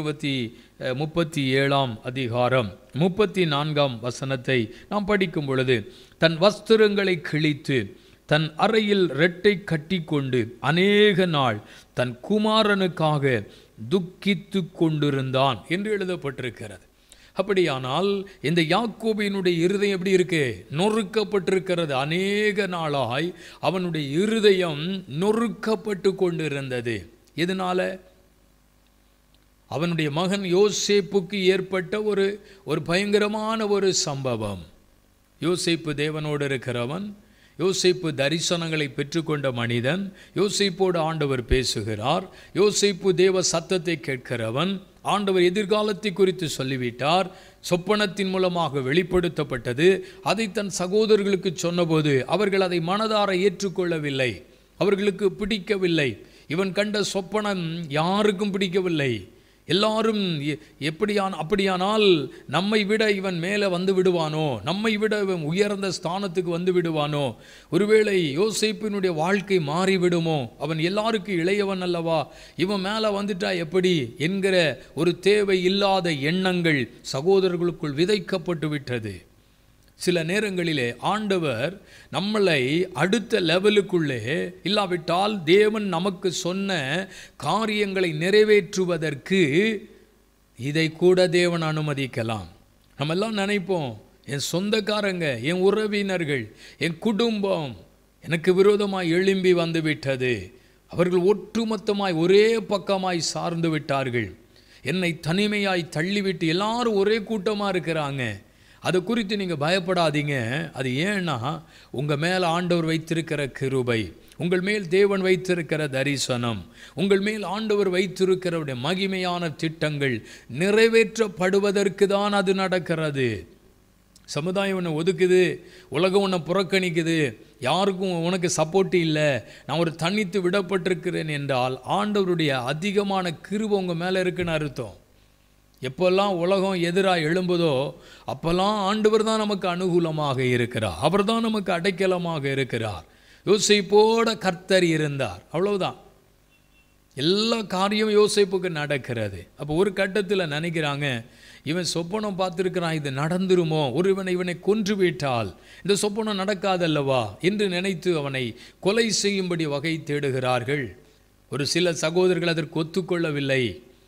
37ஆம் அதிகாரம் 34ஆம் வசனத்தை நாம் படிக்கும் பொழுது, தன் வஸ்திரங்களை கிழித்து தன் அறையில் ரெட்டை கட்டி கொண்டு அநேக நாள் தன் குமாரனுக்காக துக்கித்து கொண்டிருந்தான் என்று எழுதப்பட்டிருக்கிறது. அப்படியானால் இந்த யாக்கோபினுடைய இருதயம் எப்படி இருக்கு? நொறுக்கப்பட்டிருக்கிறது. அநேக நாளாய் அவனுடைய இருதயம் நொறுக்கப்பட்டு கொண்டிருந்தது. இதனால அவனுடைய மகன் யோசேப்புக்கு ஏற்பட்ட ஒரு பயங்கரமான ஒரு சம்பவம். யோசேப்பு தேவனோடு இருக்கிறவன், யோசேப்பு தரிசனங்களை பெற்றுக்கொண்ட மனிதன், யோசேப்போடு ஆண்டவர் பேசுகிறார், யோசேப்பு தேவ சத்தத்தை கேட்கிறவன். ஆண்டவர் எதிர்காலத்தை குறித்து சொல்லிவிட்டார். சொப்பனத்தின் மூலமாக வெளிப்படுத்தப்பட்டது. அதை தன் சகோதரர்களுக்கு சொன்னபோது அவர்கள் அதை மனதார ஏற்றுக்கொள்ளவில்லை. அவர்களுக்கு பிடிக்கவில்லை. இவன் கண்ட சொப்பனம் யாருக்கும் பிடிக்கவில்லை. எல்லாரும் அப்படியானால் நம்மை விட இவன் மேலே வந்து விடுவானோ, நம்மை விட இவன் உயர்ந்த ஸ்தானத்துக்கு வந்து விடுவானோ, ஒருவேளை யோசேப்பினுடைய வாழ்க்கை மாறிவிடுமோ, அவன் எல்லாருக்கும் இளையவன் அல்லவா, இவன் மேலே வந்துட்டா எப்படி என்கிற ஒரு தேவை இல்லாத எண்ணங்கள் சகோதரர்களுக்குள் விதைக்கப்பட்டு விட்டது. சில நேரங்களிலே ஆண்டவர் நம்மளை அடுத்த லெவலுக்குள்ளே இல்லாவிட்டால் தேவன் நமக்கு சொன்ன காரியங்களை நிறைவேற்றுவதற்கு இதை கூட தேவன் அனுமதிக்கலாம். நம்ம எல்லாம் நினைப்போம், என் சொந்தக்காரங்க, என் உறவினர்கள், என் குடும்பம் எனக்கு விரோதமாய் எழும்பி வந்து விட்டது. அவர்கள் ஒட்டுமொத்தமாய் ஒரே பக்கமாய் சார்ந்து விட்டார்கள். என்னை தனிமையாய் தள்ளிவிட்டு எல்லாரும் ஒரே கூட்டமாக இருக்கிறாங்க. அதை குறித்து நீங்கள் பயப்படாதீங்க. அது ஏன்னா உங்கள் மேலே ஆண்டவர் வைத்திருக்கிற கிருபை, உங்கள் மேல் தேவன் வைத்திருக்கிற தரிசனம், உங்கள் மேல் ஆண்டவர் வைத்திருக்கிற மகிமையான திட்டங்கள் நிறைவேற்றப்படுவதற்கு தான் அது நடக்கிறது. சமுதாயம் உன்னை ஒதுக்குது, உலகம் உன்னை புறக்கணிக்குது, யாருக்கும் உனக்கு சப்போர்ட் இல்லை, நான் ஒரு தனித்து விடப்பட்டிருக்கிறேன் என்றால் ஆண்டவருடைய அதிகமான கிருபை உங்கள் மேலே இருக்குன்னு அர்த்தம். எப்பெல்லாம் உலகம் எதிராக எழும்புதோ அப்போல்லாம் ஆண்டவர் தான் நமக்கு அனுகூலமாக இருக்கிறார். அவர் தான் நமக்கு அடைக்கலமாக இருக்கிறார். யோசேப்போட கர்த்தர் இருந்தார், அவ்வளவுதான். எல்லா காரியம் யோசேப்புக்கு நடக்கிறது. அப்போ ஒரு கட்டத்தில் நினைக்கிறாங்க, இவன் சொப்பனம் பார்த்துருக்கிறான், இது நடந்துருமோ, இவனை கொன்று விட்டால் இந்த சொப்பனம் நடக்காதல்லவா என்று நினைத்து அவனை கொலை செய்யும்படி வகை தேடுகிறார்கள். ஒரு சில சகோதரர்கள் அதற்கு ஒத்துக்கொள்ளவில்லை.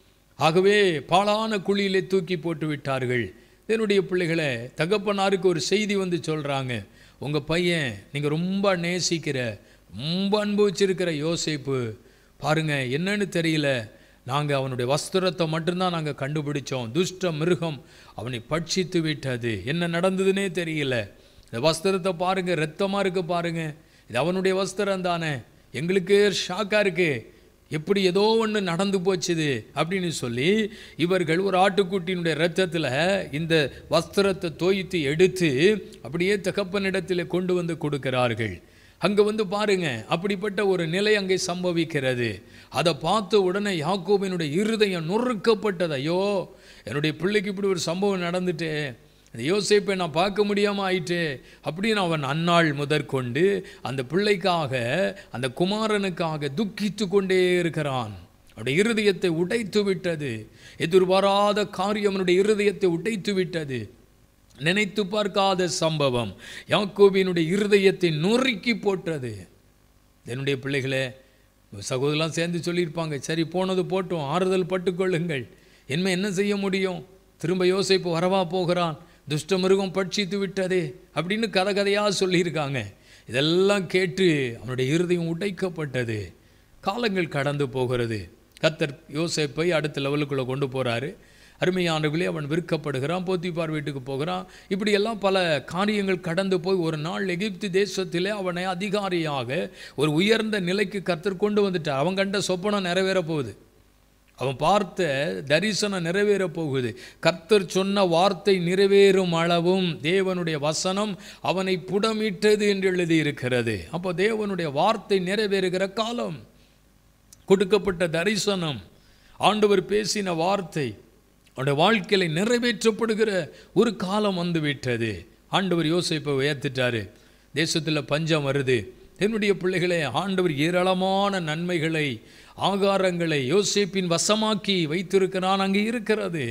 ஆகவே பாழான குழியிலே தூக்கி போட்டு விட்டார்கள். என்னுடைய பிள்ளைகளை, தகப்பனாருக்கு ஒரு செய்தி வந்து சொல்கிறாங்க, உங்கள் பையன் நீங்கள் ரொம்ப நேசிக்கிற, ரொம்ப அனுபவிச்சிருக்கிற யோசேப்பு பாருங்கள், என்னன்னு தெரியல, நாங்கள் அவனுடைய வஸ்திரத்தை மட்டும்தான் நாங்கள் கண்டுபிடிச்சோம், துஷ்ட மிருகம் அவனை பட்சித்து விட்டது, என்ன நடந்ததுன்னே தெரியல, இந்த வஸ்திரத்தை பாருங்கள், ரத்தமாக இருக்குது பாருங்கள், இது அவனுடைய வஸ்திரம் தானே, எங்களுக்கு ஷாக்காக இருக்குது, எப்படி ஏதோ ஒன்று நடந்து போச்சுது அப்படின்னு சொல்லி இவர்கள் ஒரு ஆட்டுக்குட்டியினுடைய இரத்தத்தில் இந்த வஸ்திரத்தை தோய்த்து எடுத்து அப்படியே தகப்பனிடத்தில் கொண்டு வந்து கொடுக்கிறார்கள். அங்கே வந்து பாருங்க, அப்படிப்பட்ட ஒரு நிலை அங்கே சம்பவிக்கிறது. அதை பார்த்த உடனே யாக்கோபினுடைய இருதயம் நொறுக்கப்பட்டது. ஐயோ, என்னுடைய பிள்ளைக்கு இப்படி ஒரு சம்பவம் நடந்துட்டு அந்த யோசேப்பை நான் பார்க்க முடியாமல் ஆயிட்டு அப்படின்னு அவன் அந்நாள் முதற்கொண்டு அந்த பிள்ளைக்காக, அந்த குமாரனுக்காக துக்கித்து கொண்டே இருக்கிறான். அவனுடைய இருதயத்தை உடைத்து விட்டது. எதிர்பாராத காரியம் அவனுடைய இருதயத்தை உடைத்து விட்டது. நினைத்து பார்க்காத சம்பவம் யாக்கோபினுடைய இருதயத்தை நொறுக்கி போட்டது. என்னுடைய பிள்ளைகளே, சகோதரலாம் சேர்ந்து சொல்லியிருப்பாங்க, சரி போனது போட்டோம், ஆறுதல் பட்டுக்கொள்ளுங்கள், என்ன செய்ய முடியும், திரும்ப யோசேப்பு வரவா போகிறான், துஷ்ட மிருகம் பட்சித்து விட்டதே அப்படின்னு கதையாக சொல்லியிருக்காங்க. இதெல்லாம் கேட்டு அவனுடைய இருதயம் உடைக்கப்பட்டது. காலங்கள் கடந்து போகிறது. கர்த்தர் யோசேப்பை அடுத்த லெவலுக்குள்ளே கொண்டு போகிறாரு. அருமையானவர்களே, அவன் விற்கப்படுகிறான், போத்திபார் வீட்டுக்கு போகிறான். இப்படியெல்லாம் பல காரியங்கள் கடந்து போய் ஒரு நாள் எகிப்து தேசத்திலே அவனை அதிகாரியாக ஒரு உயர்ந்த நிலைக்கு கர்த்தர் கொண்டு வந்துட்டார். அவன் கண்ட சொப்பனம் நிறைவேற போகுது, அவன் பார்த்த தரிசனம் நிறைவேற போகுது. கர்த்தர் சொன்ன வார்த்தை நிறைவேறும் அளவும் தேவனுடைய வசனம் அவனை புடமிட்டது என்று எழுதி இருக்கிறது. அப்போ தேவனுடைய வார்த்தை நிறைவேறுகிற காலம், கொடுக்கப்பட்ட தரிசனம், ஆண்டவர் பேசின வார்த்தை அவனுடைய வாழ்க்கையில் நிறைவேற்றப்படுகிற ஒரு காலம் வந்து விட்டது. ஆண்டவர் யோசேப்பை உயர்த்திட்டாரு. தேசத்தில் பஞ்சம் வருது. என்னுடைய பிள்ளைகளே, ஆண்டவர் ஏராளமான நன்மைகளை, ஆகாரங்களை யோசேப்பின் வசமாக்கி வைத்திருக்கிறான், அங்கே இருக்கிறது.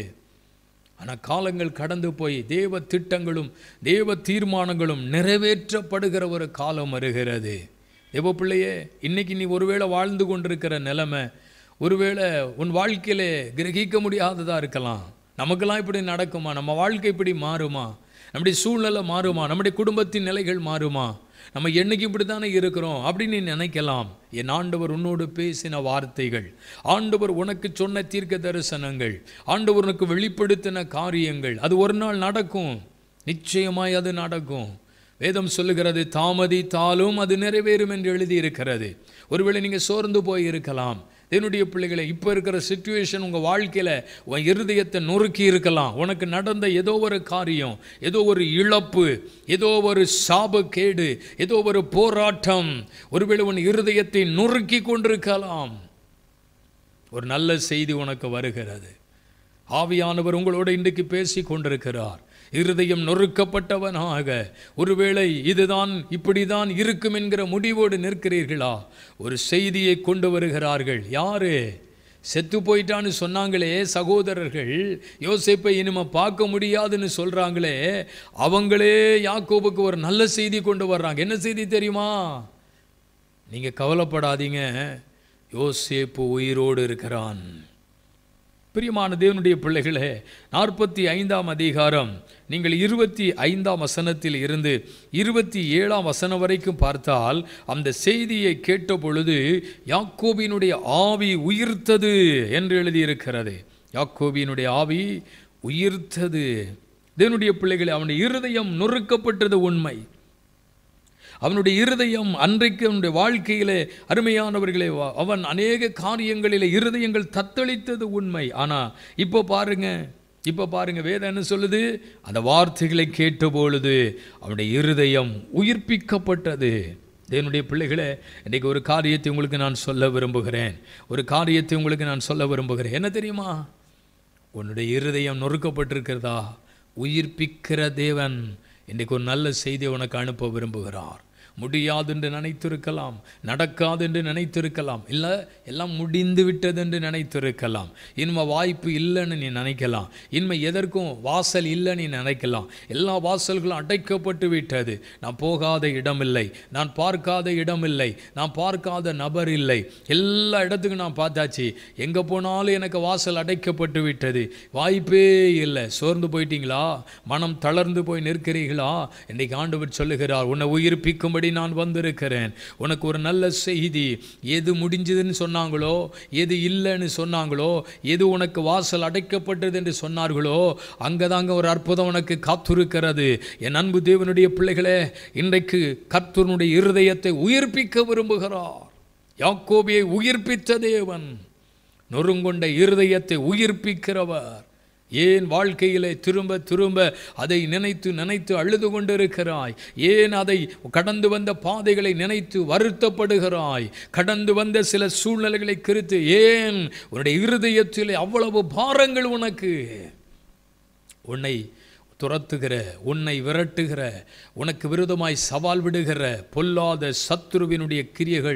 ஆனால் காலங்கள் கடந்து போய் தேவ திட்டங்களும் தேவ தீர்மானங்களும் நிறைவேற்றப்படுகிற ஒரு காலம் வருகிறது. தேவ பிள்ளையே, இன்னைக்கு நீ ஒருவேளை வாழ்ந்து கொண்டிருக்கிற நிலைமை ஒருவேளை உன் வாழ்க்கையிலே கிரகிக்க முடியாததாக இருக்கலாம். நமக்கெல்லாம் இப்படி நடக்குமா, நம்ம வாழ்க்கை இப்படி மாறுமா, நம்முடைய சூழ்நிலை மாறுமா, நம்முடைய குடும்பத்தின் நிலைகள் மாறுமா, நம்ம என்னைக்கு இப்படி தானே இருக்கிறோம் அப்படின்னு நீ நினைக்கலாம். என் ஆண்டவர் உன்னோடு பேசின வார்த்தைகள், ஆண்டவர் உனக்கு சொன்ன தீர்க்க தரிசனங்கள், ஆண்டவர் உனக்கு வெளிப்படுத்தின காரியங்கள், அது ஒரு நாள் நடக்கும், நிச்சயமாய் அது நடக்கும். வேதம் சொல்லுகிறது, தாமதித்தாலும் அது நிறைவேறும் என்று எழுதி இருக்கிறது. ஒருவேளை நீங்கள் சோர்ந்து போய் இருக்கலாம், என்னுடைய பிள்ளைகளை, இப்போ இருக்கிற சிச்சுவேஷன் உங்கள் வாழ்க்கையில் உன் இருதயத்தை நொறுக்கி இருக்கலாம். உனக்கு நடந்த ஏதோ ஒரு காரியம், ஏதோ ஒரு இழப்பு, ஏதோ ஒரு சாபக்கேடு, ஏதோ ஒரு போராட்டம் ஒருவேளை உன் இருதயத்தை நொறுக்கி கொண்டிருக்கலாம். ஒரு நல்ல செய்தி உனக்கு வருகிறது. ஆவியானவர் உங்களோடு இன்றைக்கு பேசி கொண்டிருக்கிறார். இருதயம் நொறுக்கப்பட்டவனாக ஒருவேளை இதுதான் இப்படிதான் இருக்கும் என்கிற முடிவோடு நிற்கிறீர்களா? ஒரு செய்தியை கொண்டு வருகிறார்கள். யாரு? செத்து போயிட்டான்னு சொன்னாங்களே சகோதரர்கள், யோசேப்பை இனிமே பார்க்க முடியாதுன்னு சொல்றாங்களே, அவங்களே யாக்கோபுக்கு ஒரு நல்ல செய்தி கொண்டு வர்றாங்க. என்ன செய்தி தெரியுமா? நீங்க கவலைப்படாதீங்க, யோசேப்பு உயிரோடு இருக்கிறான். பிரியமான தேவனுடைய பிள்ளைகளே, 45ஆம் அதிகாரம் நீங்கள் 25ஆம் வசனத்தில் இருந்து 27ஆம் வசனம் வரைக்கும் பார்த்தால், அந்த செய்தியை கேட்ட பொழுது யாக்கோபினுடைய ஆவி உயிர்த்தது என்று எழுதியிருக்கிறது. யாக்கோபினுடைய ஆவி உயிர்த்தது. தேவனுடைய பிள்ளைகளே, அவனுடைய இருதயம் நொறுக்கப்பட்டது உண்மை. அவனுடைய இருதயம் அன்றைக்கு அவனுடைய வாழ்க்கையிலே அருமையானவர்களே, அவன் அநேக காரியங்களிலே இருதயங்கள் தத்தளித்தது உண்மை. ஆனால் இப்போ பாருங்க வேதம் என்ன சொல்லுது? அந்த வார்த்தைகளை கேட்டபொழுது அவனுடைய இருதயம் உயிர்ப்பிக்கப்பட்டது. தேவனுடைய பிள்ளைகளே, இன்றைக்கு ஒரு காரியத்தை உங்களுக்கு நான் சொல்ல விரும்புகிறேன். என்ன தெரியுமா? உன்னுடைய இருதயம் நொறுக்கப்பட்டிருக்கிறதா? உயிர்ப்பிக்கிற தேவன் இன்றைக்கு ஒரு நல்ல செய்தியை உனக்கு அனுப்ப விரும்புகிறார். முடியாது என்று நினைத்திருக்கலாம், நடக்காது என்று நினைத்திருக்கலாம், இல்லை எல்லாம் முடிந்து விட்டது என்று நினைத்திருக்கலாம், இனிமே வாய்ப்பு இல்லைன்னு நீ நினைக்கலாம், இனிமே எதற்கும் வாசல் இல்லைன்னு நீ நினைக்கலாம். எல்லா வாசல்களும் அடைக்கப்பட்டு விட்டது. நான் போகாத இடம் இல்லை, நான் பார்க்காத இடம் இல்லை, நான் பார்க்காத நபர் இல்லை, எல்லா இடத்துக்கும் நான் பார்த்தாச்சு, எங்கே போனாலும் எனக்கு வாசல் அடைக்கப்பட்டு விட்டது, வாய்ப்பே இல்லை. சோர்ந்து போயிட்டீங்களா? மனம் தளர்ந்து போய் நிற்கிறீர்களா? இன்றைக்கு ஆண்டவர் சொல்லுகிறார், உன்னை உயிர்ப்பிக்கும்படி நான் வந்திருக்கிறேன். உனக்கு ஒரு நல்ல செய்தி. எது முடிஞ்சதுன்னு சொன்னாங்களோ, எது இல்லைன்னு சொன்னாங்களோ, எது உனக்கு வாசல் அடைக்கப்பட்டது என்று சொன்னார்களோ, அங்கதாங்க ஒரு அற்புதம் உனக்கு காத்திருக்கிறது. என் அன்பு தேவனுடைய பிள்ளைகளே, இன்றைக்கு கர்த்தருடைய இருதயத்தை உயிர்ப்பிக்க விரும்புகிறார். யாக்கோபியை உயிர்ப்பித்த தேவன் நொறுங்கொண்ட இருதயத்தை உயிர்ப்பிக்கிறவர். ஏன் வாழ்க்கையிலே திரும்ப திரும்ப அதை நினைத்து அழுது கொண்டிருக்கிறாய்? ஏன் அதை கடந்து வந்த பாதைகளை நினைத்து வருத்தப்படுகிறாய்? கடந்து வந்த சில சூழ்நிலைகளை குறித்து ஏன் உன்னுடைய இருதயத்திலே அவ்வளவு பாரங்கள் உனக்கு? உன்னை துரத்துகிற, உன்னை விரட்டுகிற, உனக்கு விரோதமாய் சவால் விடுகிற பொல்லாத சத்துருவினுடைய கிரியைகள்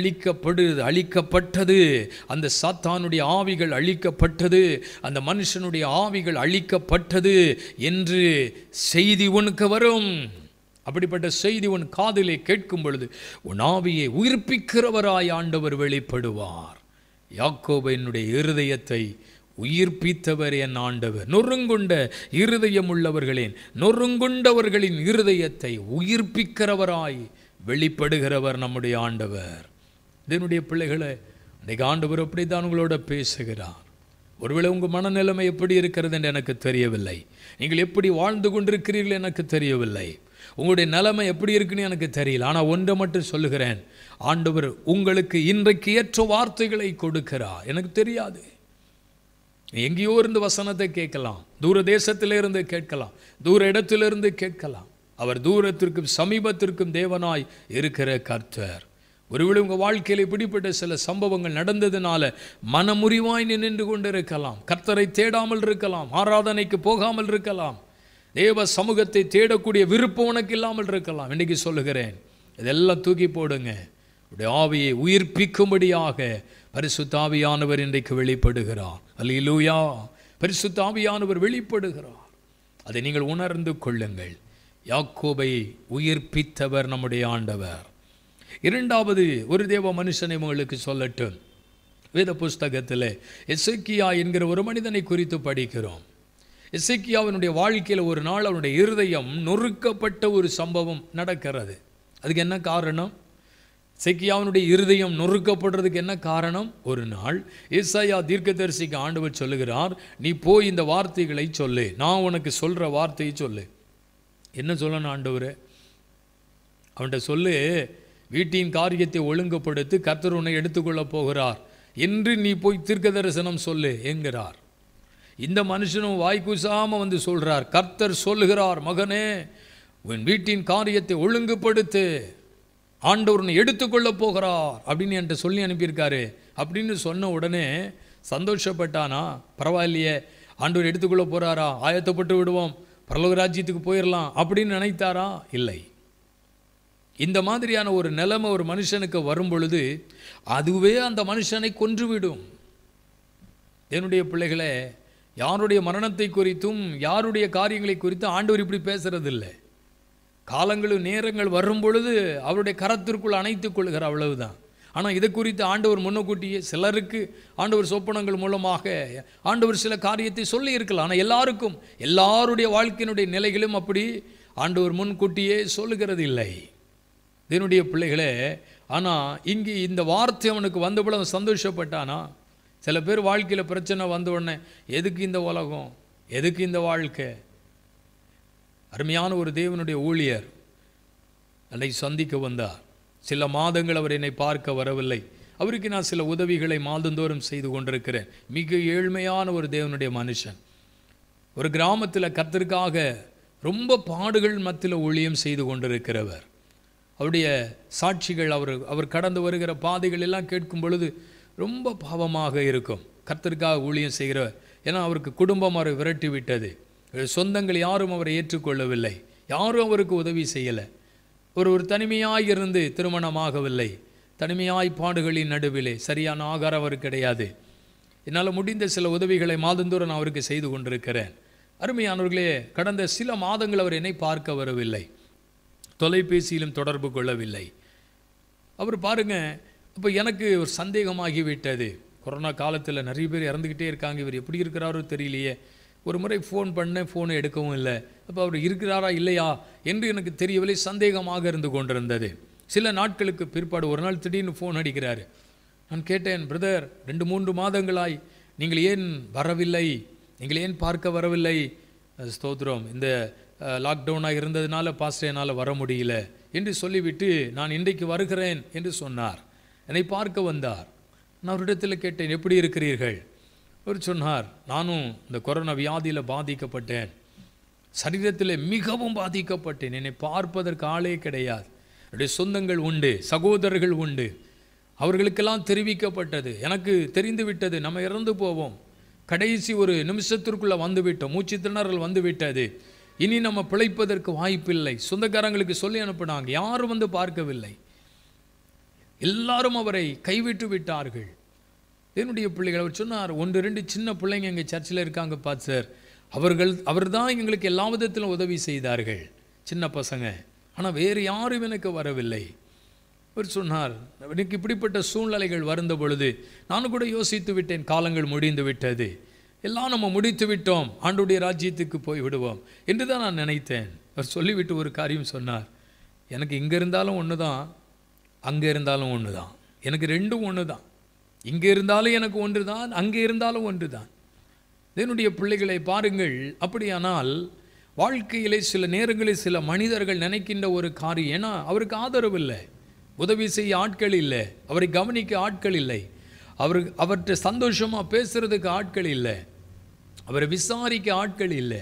அழிக்கப்பட்டது. அந்த சாத்தானுடைய ஆவிகள் அழிக்கப்பட்டது, அந்த மனுஷனுடைய ஆவிகள் அழிக்கப்பட்டது என்று செய்தி உனக்கு வரும். அப்படிப்பட்ட செய்தி உன் காதிலே கேட்கும் பொழுது உன் ஆவியை உயிர்ப்பிக்கிறவராய் ஆண்டவர் வெளிப்படுவார். யாக்கோபினுடைய இருதயத்தை உயிர்ப்பித்தவர் என் ஆண்டவர். நொறுங்குண்ட இருதயம் நொறுங்குண்டவர்களின் இருதயத்தை உயிர்ப்பிக்கிறவராய் வெளிப்படுகிறவர் நம்முடைய ஆண்டவர். இதனுடைய பிள்ளைகளை, இன்றைக்கு ஆண்டவர் அப்படித்தான் உங்களோட பேசுகிறார். ஒருவேளை உங்கள் மனநிலைமை எப்படி இருக்கிறது என்று எனக்கு தெரியவில்லை. நீங்கள் எப்படி வாழ்ந்து கொண்டிருக்கிறீர்கள் எனக்கு தெரியவில்லை. உங்களுடைய நிலைமை எப்படி இருக்குன்னு எனக்கு தெரியல. ஆனால் ஒன்றை மட்டும் சொல்லுகிறேன், ஆண்டவர் உங்களுக்கு இன்றைக்கு ஏற்ற வார்த்தைகளை கொடுக்கிறார். எனக்கு தெரியாது, எங்கேயோ இருந்து வசனத்தை கேட்கலாம், தூர தேசத்திலிருந்து கேட்கலாம், தூர இடத்திலிருந்து கேட்கலாம். அவர் தூரத்திற்கும் சமீபத்திற்கும் தேவனாய் இருக்கிற கர்த்தர். ஒருவேளை உங்கள் வாழ்க்கையில் இப்படிப்பட்ட சில சம்பவங்கள் நடந்ததுனால மனமுறிவாய் நின்று கொண்டிருக்கலாம், கர்த்தரை தேடாமல் இருக்கலாம், ஆராதனைக்கு போகாமல் இருக்கலாம், தேவ சமூகத்தை தேடக்கூடிய விருப்பம் உனக்கு இல்லாமல் இருக்கலாம். இன்றைக்கு சொல்லுகிறேன், இதெல்லாம் தூக்கி போடுங்க. உடைய ஆவியை உயிர்ப்பிக்கும்படியாக பரிசுத்த ஆவியானவர் இன்றைக்கு வெளிப்படுகிறார். அல்லேலூயா! பரிசுத்த ஆவியானவர் வெளிப்படுகிறார். அதை நீங்கள் உணர்ந்து கொள்ளுங்கள். யாக்கோபை உயிர்ப்பித்தவர் நம்முடைய ஆண்டவர். இரண்டாவது ஒரு தேவ மனுஷனை உங்களுக்கு சொல்லட்டும். வேத புஸ்தகத்தில் எசேக்கியா என்கிற ஒரு மனிதனை குறித்து படிக்கிறோம். எசேக்கியாவினுடைய வாழ்க்கையில் ஒரு நாள் அவனுடைய இருதயம் நொறுக்கப்பட்ட ஒரு சம்பவம் நடக்கிறது. அதுக்கு என்ன காரணம்? எசேக்கியாவினுடைய இருதயம் நொறுக்கப்படுறதுக்கு என்ன காரணம்? ஒரு நாள் ஏசாயா தீர்க்கதரிசிக்கு ஆண்டவர் சொல்லுகிறார், நீ போய் இந்த வார்த்தைகளை சொல்லு, நான் உனக்கு சொல்கிற வார்த்தையை சொல்லு. என்ன சொல்லணும் ஆண்டவரே? அவன்கிட்ட சொல்லு, வீட்டின் காரியத்தை ஒழுங்குபடுத்தி கர்த்தர் உன்னை எடுத்துக்கொள்ள போகிறார் என்று நீ போய் தீர்க்க தரிசனம் சொல்லு என்கிறார். இந்த மனுஷனும் வாய்க்குசாம வந்து சொல்றார், கர்த்தர் சொல்லுகிறார், மகனே உன் வீட்டின் காரியத்தை ஒழுங்குபடுத்து, ஆண்டவர் உன்னை எடுத்துக்கொள்ள போகிறார் அப்படின்னு என்கிட்ட சொல்லி அனுப்பியிருக்காரு அப்படின்னு சொன்ன உடனே சந்தோஷப்பட்டானா? பரவாயில்லையே, ஆண்டவர் எடுத்துக்கொள்ள போகிறாரா, ஆயத்தப்பட்டு விடுவோம், பரலோக ராஜ்யத்துக்கு போயிடலாம் அப்படின்னு நினைத்தாரா? இல்லை. இந்த மாதிரியான ஒரு நிலைமை ஒரு மனுஷனுக்கு வரும் பொழுது அதுவே அந்த மனுஷனை கொன்றுவிடும். என்னுடைய பிள்ளைகளே, யாருடைய மரணத்தை குறித்தும் யாருடைய காரியங்களை குறித்தும் ஆண்டவர் இப்படி பேசுறது இல்லை. காலங்களும் நேரங்கள் வரும் பொழுது அவருடைய கரத்திற்குள் அணைத்துக் கொள்கிறார், அவ்வளவுதான். ஆனால் இதை குறித்து ஆண்டவர் முன்னக்கூட்டியே சிலருக்கு ஆண்டவர் சொப்பனங்கள் மூலமாக ஆண்டவர் சில காரியத்தை சொல்லி இருக்கலாம். ஆனால் எல்லாருக்கும் எல்லாருடைய வாழ்க்கையினுடைய நிலைகளும் அப்படி ஆண்டவர் முன்கூட்டியே சொல்லுகிறது இல்லை. இதனுடைய பிள்ளைகளே, ஆனால் இங்கே இந்த வார்த்தை அவனுக்கு வந்தபோது அவன் சந்தோஷப்பட்டானா? சில பேர் வாழ்க்கையில் பிரச்சனை வந்த உடனே எதுக்கு இந்த உலகம், எதுக்கு இந்த வாழ்க்கை? அருமையான ஒரு தேவனுடைய ஊழியர் என்னை சந்திக்க வந்தார். சில மாதங்கள் அவர் என்னை பார்க்க வரவில்லை. அவருக்கு நான் சில உதவிகளை மாதந்தோறும் செய்து கொண்டிருக்கிறேன். மிக ஏழ்மையான ஒரு தேவனுடைய மனுஷன், ஒரு கிராமத்தில் கர்த்தருக்காக ரொம்ப பாடுகள் மத்தியில் ஊழியம் செய்து கொண்டிருக்கிறவர். அவருடைய சாட்சிகள், அவர் கடந்து வருகிற பாதைகள் எல்லாம் கேட்கும் பொழுது ரொம்ப பாவமாக இருக்கும். கர்த்தருக்காக ஊழியம் செய்கிறவர், ஏன்னா அவருக்கு குடும்பம் அவரை விரட்டி விட்டது, சொந்தங்கள் யாரும் அவரை ஏற்றுக்கொள்ளவில்லை, யாரும் அவருக்கு உதவி செய்யலை. ஒரு தனிமையாய் இருந்து திருமணமாகவில்லை, தனிமையாய் பாடுகளின் நடுவிலே சரியான ஆகாரம் அவருக்கு கிடையாது. என்னால் முடிந்த சில உதவிகளை மாதந்தோறும் நான் அவருக்கு செய்து கொண்டிருக்கிறேன். அருமையானவர்களே, கடந்த சில மாதங்கள் அவர் என்னை பார்க்க வரவில்லை, தொலைபேசியிலும் தொடர்பு கொள்ளவில்லை. அவர் பாருங்க, அப்போ எனக்கு ஒரு சந்தேகமாகிவிட்டது. கொரோனா காலத்தில் நிறைய பேர் இறந்துக்கிட்டே இருக்காங்க, இவர் எப்படி இருக்கிறாரோ தெரியலையே. ஒரு முறை ஃபோன் பண்ணேன், ஃபோனை எடுக்கவும் இல்லை. அப்போ அவர் இருக்கிறாரா இல்லையா என்று எனக்கு தெரியவில்லை, சந்தேகமாக இருந்து கொண்டிருந்தது. சில நாட்களுக்கு பிற்பாடு ஒரு நாள் திடீர்னு ஃபோன் அடிக்கிறாரு. நான் கேட்டேன், பிரதர் 2-3 மாதங்களாய் நீங்கள் ஏன் வரவில்லை, நீங்கள் ஏன் பார்க்க வரவில்லை? ஸ்தோத்திரம், இந்த லாக்டவுனாக இருந்ததுனால பாஸ்டர் என்னால் வர முடியல என்று சொல்லிவிட்டு நான் இன்றைக்கு வருகிறேன் என்று சொன்னார். என்னை பார்க்க வந்தார். நான் அவரிடத்தில் கேட்டேன், எப்படி இருக்கிறீர்கள்? அவர் சொன்னார், நானும் இந்த கொரோனா வியாதியில் பாதிக்கப்பட்டேன், சரீரத்தில் மிகவும் பாதிக்கப்பட்டேன், என்னை பார்ப்பதற்கு ஆளே கிடையாது, என்னுடைய சொந்தங்கள் உண்டு, சகோதரர்கள் உண்டு, அவர்களுக்கெல்லாம் தெரிவிக்கப்பட்டது, எனக்கு தெரிந்து விட்டது, நம்ம இறந்து போவோம், கடைசி ஒரு நிமிஷத்திற்குள்ளே வந்துவிட்டோம், மூச்சு திணறல் வந்து விட்டது, இனி நம்ம பிழைப்பதற்கு வாய்ப்பில்லை. சொந்தக்காரங்களுக்கு சொல்லி அனுப்பினாங்க, யாரும் வந்து பார்க்கவில்லை, எல்லாரும் அவரை கைவிட்டு விட்டார்கள். என்னுடைய பிள்ளைகள், அவர் சொன்னார், 1-2 சின்ன பிள்ளைங்க எங்கள் சர்ச்சில் இருக்காங்க பாஸ்டர், அவர் தான் எங்களுக்கு எல்லா விதத்திலும் உதவி செய்தார்கள், சின்ன பசங்க, ஆனால் வேறு யாரும் எனக்கு வரவில்லை. அவர் சொன்னார், எனக்கு இப்படிப்பட்ட சூழ்நிலைகள் வருந்த பொழுது நானும் கூட யோசித்து விட்டேன், காலங்கள் முடிந்து விட்டது, எல்லாம் நம்ம முடித்து விட்டோம், ஆண்டவருடைய ராஜ்யத்துக்கு போய் விடுவோம் என்று தான் நான் நினைத்தேன். அவர் சொல்லிவிட்டு ஒரு காரியம் சொன்னார், எனக்கு இங்கே இருந்தாலும் ஒன்று தான், அங்கே இருந்தாலும் ஒன்று தான், எனக்கு ரெண்டும் ஒன்று தான், இங்கே இருந்தாலும் எனக்கு ஒன்று தான், அங்கே இருந்தாலும் ஒன்று தான். என்னுடைய பிள்ளைகளை பாருங்கள், அப்படியானால் வாழ்க்கையிலே சில நேரங்களில் சில மனிதர்கள் நினைக்கின்ற ஒரு காரியம், ஏன்னா அவருக்கு ஆதரவு இல்லை, உதவி செய்ய ஆட்கள் இல்லை, அவரை கவனிக்க ஆட்கள் இல்லை, அவர்கிட்ட சந்தோஷமாக பேசுறதுக்கு ஆட்கள் இல்லை, அவரை விசாரிக்க ஆட்கள் இல்லை,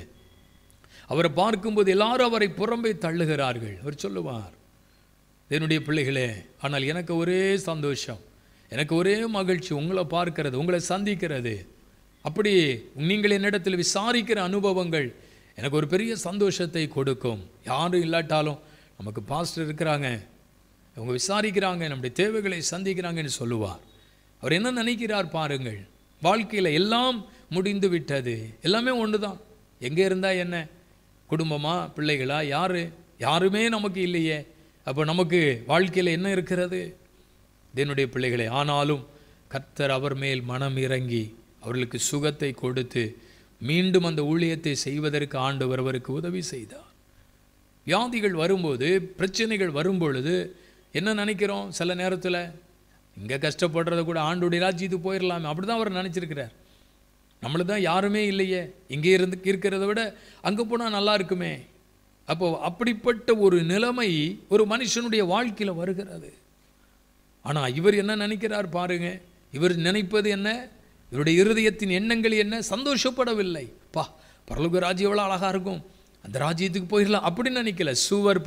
அவரை பார்க்கும்போது எல்லாரும் அவரை புறம்பே தள்ளுகிறார்கள். அவர் சொல்லுவார், என்னுடைய பிள்ளைகளே, ஆனால் எனக்கு ஒரே சந்தோஷம், எனக்கு ஒரே மகிழ்ச்சி உங்களை பார்க்கிறது, உங்களை சந்திக்கிறது, அப்படி நீங்கள் என்னிடத்தில் விசாரிக்கிற அனுபவங்கள் எனக்கு ஒரு பெரிய சந்தோஷத்தை கொடுக்கும். யாரும் இல்லாட்டாலும் நமக்கு பாஸ்டர் இருக்கிறாங்க, அவங்க விசாரிக்கிறாங்க, நம்முடைய தேவைகளை சந்திக்கிறாங்கன்னு சொல்லுவார். அவர் என்ன நினைக்கிறார் பாருங்கள், வாழ்க்கையில் எல்லாம் முடிந்து விட்டது, எல்லாமே ஒன்று தான், எங்கே இருந்தால் என்ன, குடும்பமா பிள்ளைகளா, யாருமே நமக்கு இல்லையே, அப்போ நமக்கு வாழ்க்கையில் என்ன இருக்கிறது? என்னுடைய பிள்ளைகளே, ஆனாலும் கர்த்தர் அவர் மேல் மனம் இறங்கி அவர்களுக்கு சுகத்தை கொடுத்து மீண்டும் அந்த ஊழியத்தை செய்வதற்கு ஆண்டவர் அவருக்கு உதவி செய்தார். வியாதிகள் வரும்போது, பிரச்சனைகள் வரும்பொழுது என்ன நினைக்கிறோம்? சில நேரத்தில் இங்கே கஷ்டப்படுறத கூட ஆண்டோடைய ராஜ்யத்துக்கு போயிடலாமே, அப்படி தான் அவர் நினச்சிருக்கிறார். நம்மளுக்கு தான் யாருமே இல்லையே, இங்கே இருக்கிறத விட அங்கே போனால் நல்லா இருக்குமே. அப்போது அப்படிப்பட்ட ஒரு நிலைமை ஒரு மனுஷனுடைய வாழ்க்கையில் வருகிறது. ஆனால் இவர் என்ன நினைக்கிறார் பாருங்க, இவர் நினைப்பது என்ன? இவருடைய இருதயத்தின் எண்ணங்கள் என்ன? சந்தோஷப்படவில்லை. பரலோக ராஜ்யம் எவ்வளோ அழகாக இருக்கும், அந்த ராஜ்யத்துக்கு போயிடலாம் அப்படின்னு நினைக்கல. சுவர்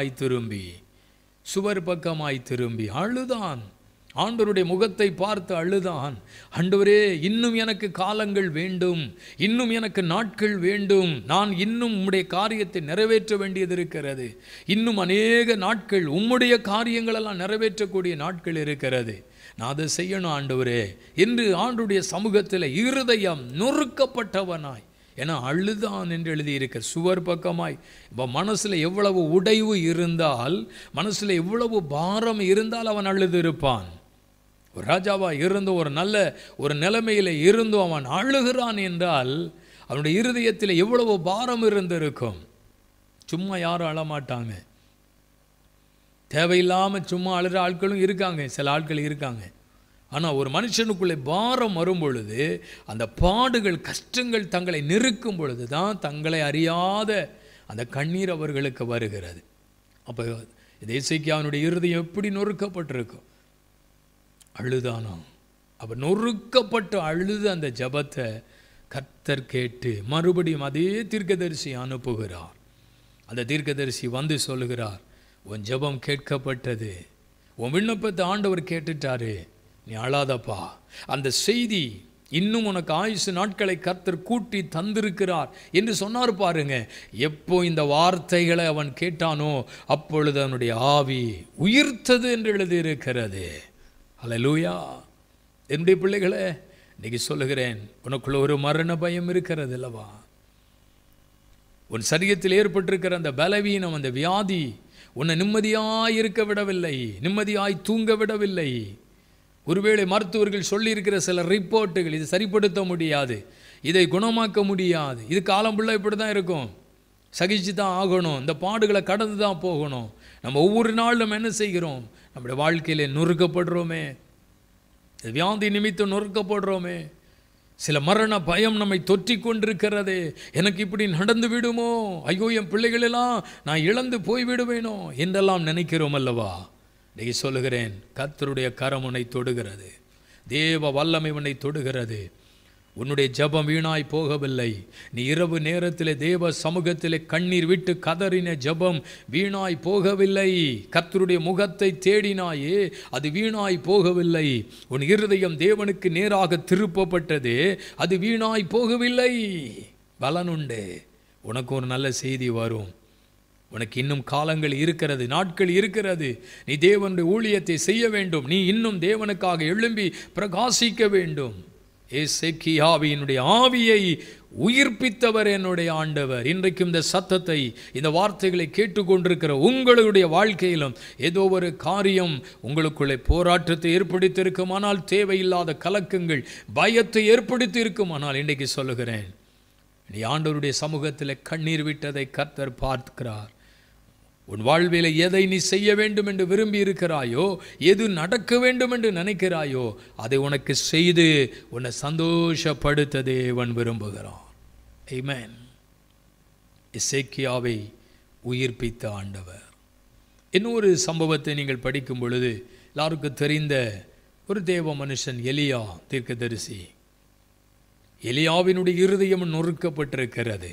பக்கமாய் திரும்பி அழுதான். ஆண்டவருடைய முகத்தை பார்த்து அழுதான். ஆண்டவரே, இன்னும் எனக்கு காலங்கள் வேண்டும், இன்னும் எனக்கு நாட்கள் வேண்டும், நான் இன்னும் உம்முடைய காரியத்தை நிறைவேற்ற வேண்டியது இருக்கிறது, இன்னும் அநேக நாட்கள் உம்முடைய காரியங்களெல்லாம் நிறைவேற்றக்கூடிய நாட்கள் இருக்கிறது, நான் அதை செய்யணும் ஆண்டவரே என்று ஆண்டவருடைய சமூகத்தில் இருதயம் நொறுக்கப்பட்டவனாய், ஏன்னா அழுதான் என்று எழுதியிருக்க. சுவர் பக்கமாய். இப்போ மனசில் எவ்வளவு உடைவு இருந்தால், மனசில் எவ்வளவு பாரம் இருந்தால் அவன் அழுது இருப்பான். ஒரு ராஜாவாக இருந்தும் ஒரு நல்ல ஒரு நிலைமையில் இருந்தும் அவன் அழுகிறான் என்றால் அவனுடைய இருதயத்தில் எவ்வளவு பாரம் இருந்திருக்கும். சும்மா யாரும் அழமாட்டாங்க. தேவையில்லாமல் சும்மா அழுகிற ஆட்களும் இருக்காங்க, சில ஆட்கள் இருக்காங்க. ஆனால் ஒரு மனுஷனுக்குள்ளே பாரம் வரும் பொழுது, அந்த பாடுகள் கஷ்டங்கள் தங்களை நெருக்கும் பொழுது தான் தங்களை அறியாத அந்த கண்ணீர் அவர்களுக்கு வருகிறது. அப்போ எசேக்கியாவினுடைய இருதயம் எப்படி நொறுக்கப்பட்டிருக்கும். அழுதானோ, அப்போ நொறுக்கப்பட்டு அழுது அந்த ஜபத்தை கர்த்தர் கேட்டு மறுபடியும் அதே தீர்க்கதரிசி அனுப்புகிறார். அந்த தீர்க்கதரிசி வந்து சொல்லுகிறார், உன் ஜபம் கேட்கப்பட்டது, உன் விண்ணப்பத்தை ஆண்டவர் கேட்டுட்டாரு, நீ அழாதப்பா. அந்த செய்தி இன்னும் உனக்கு ஆயுசு நாட்களை கர்த்தர் கூட்டி தந்திருக்கிறார் என்று சொன்னார் பாருங்க. எப்போ இந்த வார்த்தைகளை அவன் கேட்டானோ அப்பொழுது அவனுடைய ஆவி உயிர்த்தது என்று எழுதியிருக்கிறது. அல்லேலூயா. என்னுடைய பிள்ளைகளே, இன்னைக்கு சொல்லுகிறேன், உனக்குள்ள ஒரு மரண பயம் இருக்கிறது அல்லவா? உன் சரீரத்தில் ஏற்பட்டிருக்கிற அந்த பலவீனம், அந்த வியாதி உன்னை நிம்மதியாய் இருக்க விடவில்லை, நிம்மதியாய் தூங்க விடவில்லை. ஒருவேளை மருத்துவர்கள் சொல்லியிருக்கிற சில ரிப்போர்ட்டுகள், இது சரிப்படுத்த முடியாது, இதை குணமாக்க முடியாது, இது காலம் ஃபுல்லாக இப்படி தான் இருக்கும், சகிச்சு தான் ஆகணும், இந்த பாடுகளை கடந்து தான் போகணும். நம்ம ஒவ்வொரு நாளும் நம்ம என்ன செய்கிறோம்? நம்முடைய வாழ்க்கையில் நொறுக்கப்படுறோமே, வியாதி நிமித்தம் நொறுக்கப்படுறோமே, சில மரண பயம் நம்மை தொற்றி கொண்டிருக்கிறதே. எனக்கு இப்படி நடந்து விடுமோ, ஐயோ என் பிள்ளைகளெல்லாம் நான் இழந்து போய்விடுவேனோ என்றெல்லாம் நினைக்கிறோம் அல்லவா? இன்றைக்கு சொல்லுகிறேன், கர்த்தருடைய கரம் உன்னை தொடுகிறது, தேவ வல்லமை உன்னை தொடுகிறது. உன்னுடைய ஜபம் வீணாய் போகவில்லை. நீ இரவு நேரத்தில் தேவ சமூகத்தில் கண்ணீர் விட்டு கதறின ஜபம் வீணாய் போகவில்லை. கர்த்தருடைய முகத்தை தேடினாயே, அது வீணாய் போகவில்லை. உன் இருதயம் தேவனுக்கு நேராக திருப்பப்பட்டது, அது வீணாய் போகவில்லை. பலனுண்டு. உனக்கு ஒரு நல்ல செய்தி வரும். உனக்கு இன்னும் காலங்கள் இருக்கிறது, நாட்கள் இருக்கிறது. நீ தேவனுடைய ஊழியத்தை செய்ய வேண்டும். நீ இன்னும் தேவனுக்காக எழும்பி பிரகாசிக்க வேண்டும். எசேக்கியாவினுடைய ஆவியை உயிர்ப்பித்தவர் என்னுடைய ஆண்டவர். இன்றைக்கும் இந்த சத்தத்தை, இந்த வார்த்தைகளை கேட்டுக்கொண்டிருக்கிற உங்களுடைய வாழ்க்கையிலும் ஏதோ ஒரு காரியம் உங்களுக்குள்ளே போராட்டத்தை ஏற்படுத்தியிருக்குமானால், தேவையில்லாத கலக்கங்கள் பயத்தை ஏற்படுத்தியிருக்குமானால், இன்றைக்கு சொல்லுகிறேன், நீ ஆண்டவருடைய சமூகத்தில் கண்ணீர் விட்டதை கர்த்தர் பார்க்கிறார். உன் வாழ்வில் எதை நீ செய்ய வேண்டும் என்று விரும்பி இருக்கிறாயோ, எது நடக்க வேண்டும் என்று நினைக்கிறாயோ, அதை உனக்கு செய்து உன்னை சந்தோஷப்படுத்த தேவன் விரும்புகிறான். ஆமென். எசேக்கியாவை உயிர்ப்பித்த ஆண்டவர். இன்னொரு சம்பவத்தை நீங்கள் படிக்கும் பொழுது எல்லாருக்கும் தெரிந்த ஒரு தேவ மனுஷன் எலியா தீர்க்கதரிசி. எலியாவினுடைய இருதயம் நொறுக்கப்பட்டிருக்கிறது.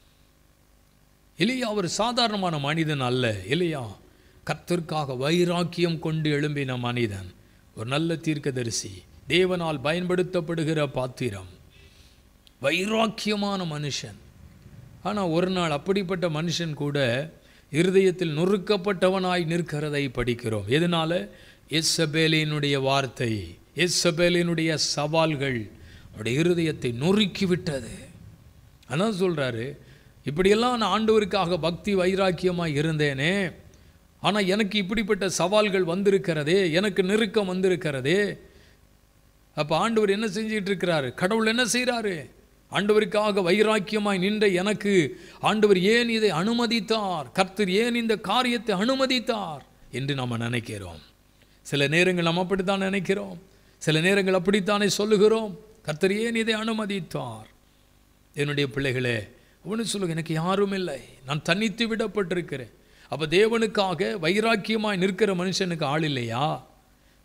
எலியா ஒரு சாதாரணமான மனிதன் அல்ல. எலியா கர்த்தருக்காக வைராக்கியம் கொண்டு எழும்பின மனிதன், ஒரு நல்ல தீர்க்கதரிசி, தேவனால் பயன்படுத்தப்படுகிற பாத்திரம், வைராக்கியமான மனுஷன். ஆனால் ஒரு நாள் அப்படிப்பட்ட மனுஷன் கூட இருதயத்தில் நொறுக்கப்பட்டவனாய் நிற்கிறதை படிக்கிறோம். எதனால? எசபேலினுடைய வார்த்தை, எசபேலினுடைய சவால்கள் அவருடைய இருதயத்தை நொறுக்கி விட்டது. அதான் சொல்கிறாரு, இப்படியெல்லாம் நான் ஆண்டவருக்காக பக்தி வைராக்கியமாக இருந்தேனே, ஆனால் எனக்கு இப்படிப்பட்ட சவால்கள் வந்திருக்கிறதே, எனக்கு நெருக்கம் வந்திருக்கிறதே. அப்போ ஆண்டவர் என்ன செஞ்சிட்டு இருக்கிறாரு? கடவுள் என்ன செய்கிறாரு? ஆண்டவருக்காக வைராக்கியமாய் நின்ற எனக்கு ஆண்டவர் ஏன் இதை அனுமதித்தார், கர்த்தர் ஏன் இந்த காரியத்தை அனுமதித்தார் என்று நாம் நினைக்கிறோம். சில நேரங்கள் நாம் அப்படித்தான் நினைக்கிறோம், சில நேரங்கள் அப்படித்தானே சொல்லுகிறோம், கர்த்தர் ஏன் இதை அனுமதித்தார்? என்னுடைய பிள்ளைகளே, ஒன்று சொல்லுங்க, எனக்கு யாரும் இல்லை, நான் தனித்து விடப்பட்டிருக்கிறேன். அப்போ தேவனுக்காக வைராக்கியமாய் நிற்கிற மனுஷனுக்கு ஆள் இல்லையா?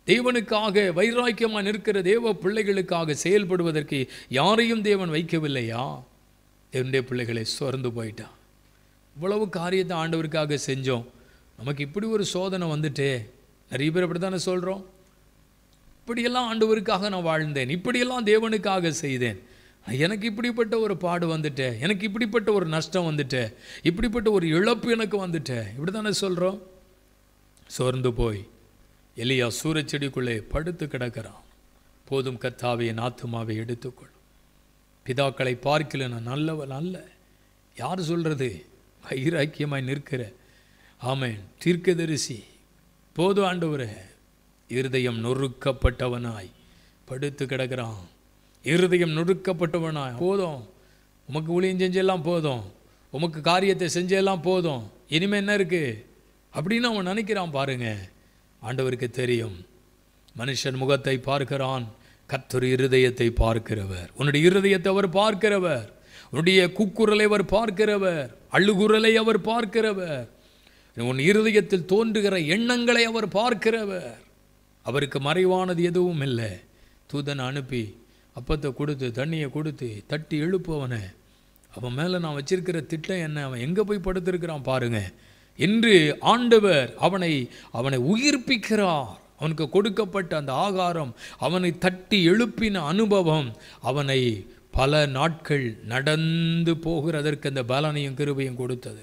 தேவனுக்காக வைராக்கியமாக நிற்கிற தேவ பிள்ளைகளுக்காக செயல்படுவதற்கு யாரையும் தேவன் வைக்கவில்லையா? தேவனுடைய பிள்ளைகளை சோர்ந்து போயிட்டான். இவ்வளவு காரியத்தை ஆண்டவருக்காக செஞ்சோம், நமக்கு இப்படி ஒரு சோதனை வந்துட்டே. நிறைய பேர் அப்படி தானே சொல்கிறோம். இப்படியெல்லாம் ஆண்டவருக்காக நான் வாழ்ந்தேன், இப்படியெல்லாம் தேவனுக்காக செய்தேன், எனக்கு இப்படிப்பட்ட ஒரு பாடு வந்துட்டேன், எனக்கு இப்படிப்பட்ட ஒரு நஷ்டம் வந்துட்டேன், இப்படிப்பட்ட ஒரு இழப்பு எனக்கு வந்துட்டேன், இப்படி தானே சொல்கிறோம். சோர்ந்து போய் எலியா சூரச்செடிக்குள்ளே படுத்து கிடக்கிறான். போதும் கர்த்தாவே, என் ஆத்துமாவை எடுத்துக்கொள், பிதாக்களை பார்க்கல நான் நல்லவன் அல்ல. யார் சொல்கிறது? வைராக்கியமாய் நிற்கிற ஆமென் தீர்க்கதரிசி. போதும் ஆண்டவரே, இருதயம் நொறுக்கப்பட்டவனாய் படுத்து கிடக்கிறான். இருதயம் நொறுக்கப்பட்டவனாய், போதும் உமக்கு ஊழியம் செஞ்செல்லாம் போதும், உமக்கு காரியத்தை செஞ்செல்லாம் போதும், இனிமேல் என்ன இருக்குது அப்படின்னு அவன் நினைக்கிறான். பாருங்க, ஆண்டவருக்கு தெரியும். மனுஷன் முகத்தை பார்க்கிறான், கர்த்தர் இருதயத்தை பார்க்கிறவர். உன்னுடைய இருதயத்தை அவர் பார்க்கிறவர், உன்னுடைய கூக்குரலை அவர் பார்க்கிறவர், அழுகுரலை அவர் பார்க்கிறவர், உன் இருதயத்தில் தோன்றுகிற எண்ணங்களை அவர் பார்க்கிறவர். அவருக்கு மறைவானது எதுவும் இல்லை. தூதனை அனுப்பி அப்பத்தை கொடுத்து தண்ணியை கொடுத்து தட்டி எழுப்புவனை. அவன் மேலே நான் வச்சிருக்கிற திட்டம் என்ன, அவன் எங்கே போய் படுத்திருக்கிறான் பாருங்க. இன்று ஆண்டவர் அவனை உயிர்ப்பிக்கிறார். அவனுக்கு கொடுக்கப்பட்ட அந்த ஆகாரம், அவனை தட்டி எழுப்பின அனுபவம் அவனை பல நாட்கள் நடந்து போகிறதற்கு அந்த பலனையும் கிருபையும் கொடுத்தது.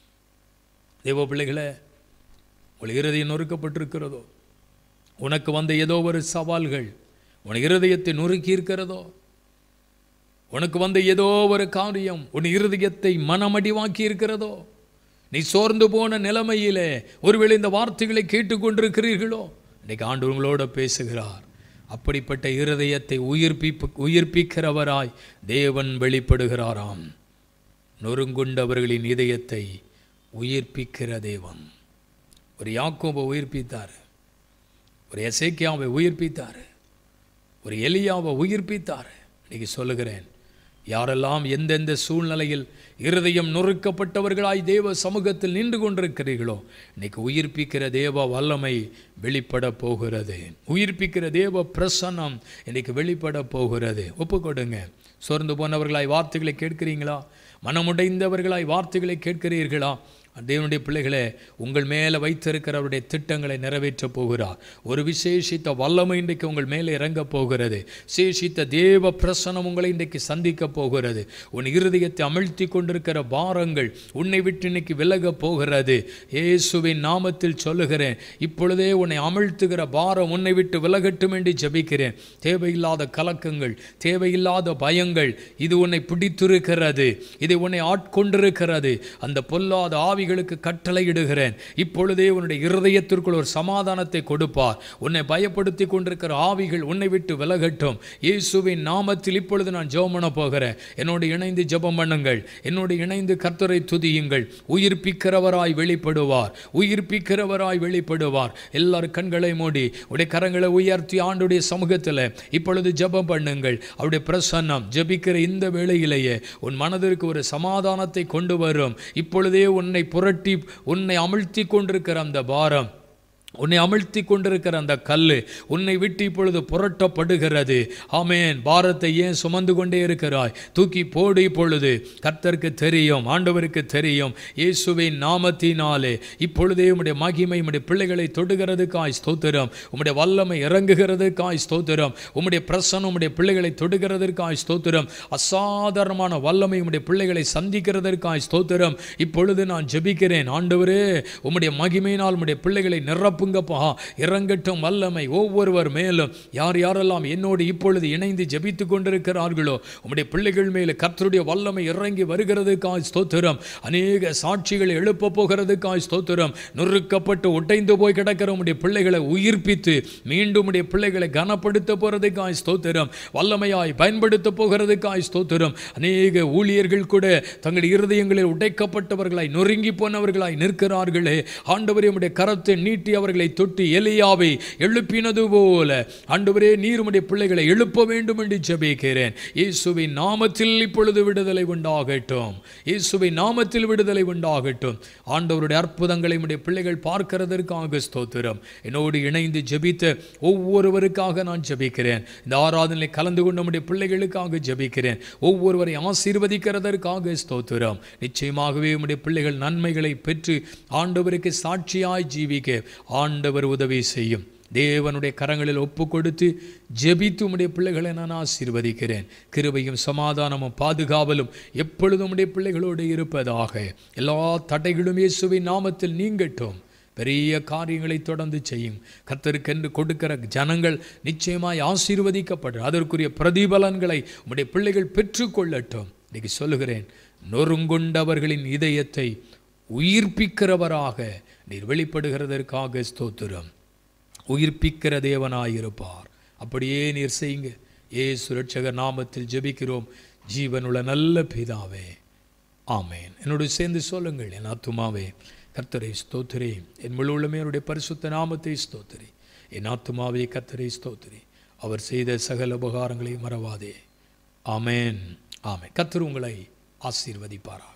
தேவ பிள்ளைகளே, உங்கள் இருதயம் நொறுக்கப்பட்டிருக்கிறதோ, உனக்கு வந்த ஏதோ ஒரு சவால்கள் உன் இருதயத்தை நொறுக்கி இருக்கிறதோ, உனக்கு வந்த ஏதோ ஒரு காரியம் உன் இருதயத்தை மனமடிவாக்கி இருக்கிறதோ, நீ சோர்ந்து போன நிலைமையிலே ஒருவேளை இந்த வார்த்தைகளை கேட்டுக்கொண்டிருக்கிறீர்களோ, இன்னைக்கு ஆண்டவர் உங்களோட பேசுகிறார். அப்படிப்பட்ட இருதயத்தை உயிர்ப்பிக்கிறவராய் தேவன் வெளிப்படுகிறாராம். நொறுங்குண்டவர்களின் இதயத்தை உயிர்ப்பிக்கிற தேவன். ஒரு யாக்கோபை உயிர்ப்பித்தார், ஒரு எசேக்கியாவை உயிர்ப்பித்தார், ஒரு எலியாவை உயிர்ப்பித்தார். இன்னைக்கு சொல்லுகிறேன், யாரெல்லாம் எந்தெந்த சூழ்நிலையில் இருதயம் நொறுக்கப்பட்டவர்களாய் தேவ சமூகத்தில் நின்று கொண்டிருக்கிறீர்களோ, இன்னைக்கு உயிர்ப்பிக்கிற தேவ வல்லமை வெளிப்பட போகிறது. உயிர்ப்பிக்கிற தேவ பிரசன்னம் இன்னைக்கு வெளிப்பட போகிறது. ஒப்பு கொடுங்க. சோர்ந்து போனவர்களாய் வார்த்தைகளை கேட்கிறீங்களா? மனமுடைந்தவர்களாய் வார்த்தைகளை கேட்கிறீர்களா? தேவனுடைய பிள்ளைகளே, உங்கள் மேலே வைத்திருக்கிறவருடைய திட்டங்களை நிறைவேற்றப் போகிறார். ஒரு விசேஷித்த வல்லமை இன்றைக்கு உங்கள் மேலே இறங்க போகிறது. விசேஷித்த தேவ பிரசனம் உங்களை இன்றைக்கு சந்திக்க போகிறது. உன் இருதயத்தை அமிழ்த்தி கொண்டிருக்கிற பாரங்கள் உன்னை விட்டு இன்னைக்கு விலக போகிறது. இயேசுவின் நாமத்தில் சொல்லுகிறேன், இப்பொழுதே உன்னை அமிழ்த்துகிற பாரம் உன்னை விட்டு விலகட்டும் என்று ஜெபிக்கிறேன். தேவையில்லாத கலக்கங்கள், தேவையில்லாத பயங்கள், இது உன்னை பிடித்திருக்கிறது, இது உன்னை ஆட்கொண்டிருக்கிறது. அந்த பொல்லாத ஆவி கட்டளையிடுகிறேன், இப்பொழுதே உன்னுடைய இருதயத்திற்குள் ஒரு சமாதானத்தை கொடுப்பார். உன்னை பயப்படுத்தி கொண்டிருக்கிற ஆவிகள் உன்னை விட்டு விலகட்டும். இயேசுவின் நாமத்தில் இப்பொழுது நான் ஜெபம் பண்ண போகிறேன். என்னோடு இணைந்து ஜெபம் பண்ணுங்கள். என்னோடு இணைந்து கர்த்தரை துதியுங்கள். உயிர்ப்பிக்கிறவராய் வெளிப்படுவார், உயிர்ப்பிக்கிறவராய் வெளிப்படுவார். எல்லாரும் கண்களை மூடி உடைய கரங்களை உயர்த்தி ஆண்டுடைய சமூகத்தில் இப்பொழுது ஜெபம் பண்ணுங்கள். அவருடைய பிரசன்னம் ஜெபிக்கிற இந்த வேளையிலேயே உன் மனதிற்கு ஒரு சமாதானத்தை கொண்டு வரும். இப்பொழுதே உன்னை புரட்டி உன்னை அமிழ்த்தி கொண்டிருக்கிற அந்த பாரம், உன்னை அமிழ்த்தி கொண்டிருக்கிற அந்த கல் உன்னை விட்டு இப்பொழுது புரட்டப்படுகிறது. ஆமென். பாரத்தை ஏன் சுமந்து கொண்டே இருக்கிறாய்? தூக்கி போடு. இப்பொழுது கர்த்தருக்கு தெரியும், ஆண்டவருக்கு தெரியும். இயேசுவின் நாமத்தினாலே இப்பொழுதே உம்முடைய மகிமை உம்முடைய பிள்ளைகளை தொடுகிறதுக்காய் ஸ்தோத்திரம். உம்முடைய வல்லமை இறங்குகிறதுக்காய் ஸ்தோத்திரம். உம்முடைய பிரசன்னம் உம்முடைய பிள்ளைகளை தொடுகிறதற்காய் ஸ்தோத்திரம். அசாதாரணமான வல்லமை உம்முடைய பிள்ளைகளை சந்திக்கிறதற்காய் ஸ்தோத்திரம். இப்பொழுது நான் ஜெபிக்கிறேன், ஆண்டவரே உம்முடைய மகிமையினால் உம்முடைய பிள்ளைகளை நிரப்புங்கப்பா. இறங்கட்டும் வல்லமை ஒவ்வொருவர் மேலும். யார் யாரெல்லாம் என்னோடு இப்பொழுது இணைந்து ஜெபித்து கொண்டிருக்கிறார்களோ, உம்முடைய பிள்ளைகள் மேலே கர்த்தருடைய வல்லமை இறங்கி வருகிறதுக்காய் ஸ்தோத்திரம். அநேக சாட்சிகளை எழுப்ப போகிறதுக்காய் ஸ்தோத்திரம். நொறுக்கப்பட்டு உடைந்து போய் கிடக்கிற உம்முடைய பிள்ளைகளை உயிர்ப்பித்து மீண்டும் உம்முடைய பிள்ளைகளை கனப்படுத்த போகிறதுக்காய் ஸ்தோத்திரம். வல்லமையாய் பயன்படுத்த போகிறதுக்காய் ஸ்தோத்திரம். அநேக ஊழியர்கள் கூட தங்கள் இருதயங்களில் உடைக்கப்பட்டவர்களாய் நொறுங்கி போனவர்களாய் நிற்கிறார்களே, ஆண்டவரே உம்முடைய கரத்தை நீட்டி அவர்களை மரித்தவர்களை தொட்டு எலியாவை எழுப்பினது போல ஆண்டவரே நீர் உம்முடைய பிள்ளைகளை எழுப்ப வேண்டும் என்று ஜெபிக்கிறேன். இயேசுவின் நாமத்தில் இப்பொழுது விடுதலை உண்டாகட்டும். இயேசுவின் நாமத்தில் விடுதலை உண்டாகட்டும். ஆண்டவருடைய அற்புதங்களை உம்முடைய பிள்ளைகள் பார்க்கிறதற்காக ஸ்தோத்திரம். என்னோடு இணைந்து ஜெபித்த ஒவ்வொருவருக்காக நான் ஜெபிக்கிறேன். இந்த ஆராதனை கலந்து கொண்ட நம்முடைய பிள்ளைகளுக்காக ஜெபிக்கிறேன். ஒவ்வொருவரை ஆசீர்வதிக்கிறதற்காக ஸ்தோத்திரம். நிச்சயமாகவே உம்முடைய பிள்ளைகள் நன்மைகளை பெற்று ஆண்டவருக்கு சாட்சியாய் ஜீவிக்க ஆண்டவர் உதவி செய்யும். தேவனுடைய கரங்களில் ஒப்பு கொடுத்து ஜெபித்து உம்முடைய பிள்ளைகளை நான் ஆசீர்வதிக்கிறேன். கிருபையும் சமாதானமும் பாதுகாவலும் எப்பொழுதும் உம்முடைய பிள்ளைகளோடு இருப்பதாக. எல்லா தடைகளும் இயேசுவின் நாமத்தில் நீங்கட்டும். பெரிய காரியங்களை தொடர்ந்து செய்யும். கர்த்தருக்கென்று கொடுக்கிற ஜனங்கள் நிச்சயமாய் ஆசீர்வதிக்கப்படும். அதற்குரிய பிரதிபலன்களை உம்முடைய பிள்ளைகள் பெற்றுக்கொள்ளட்டும். இன்னைக்கு சொல்லுகிறேன், நொறுங்குண்டவர்களின் இதயத்தை உயிர்ப்பிக்கிறவராக நீர் வெளிப்படுகிறதற்காக ஸ்தோத்திரம். உயிர்ப்பிக்கிற தேவனாயிருப்பார். அப்படியே நீர் செய்யுங்க. இயேசு இரட்சகர் நாமத்தில் ஜெபிக்கிறோம் ஜீவனுள்ள நல்ல பிதாவே, ஆமேன். என்னோடு சேர்ந்து சொல்லுங்கள், என் ஆத்துமாவே கர்த்தரை ஸ்தோத்திரி, என் முழு உள்ளமே அவருடைய பரிசுத்த நாமத்தை ஸ்தோத்திரி. என் ஆத்துமாவே கர்த்தரை ஸ்தோத்திரி, அவர் செய்த சகல உபகாரங்களை மறவாதே. ஆமேன், ஆமேன். கர்த்தர் உங்களை ஆசீர்வதிப்பாரா.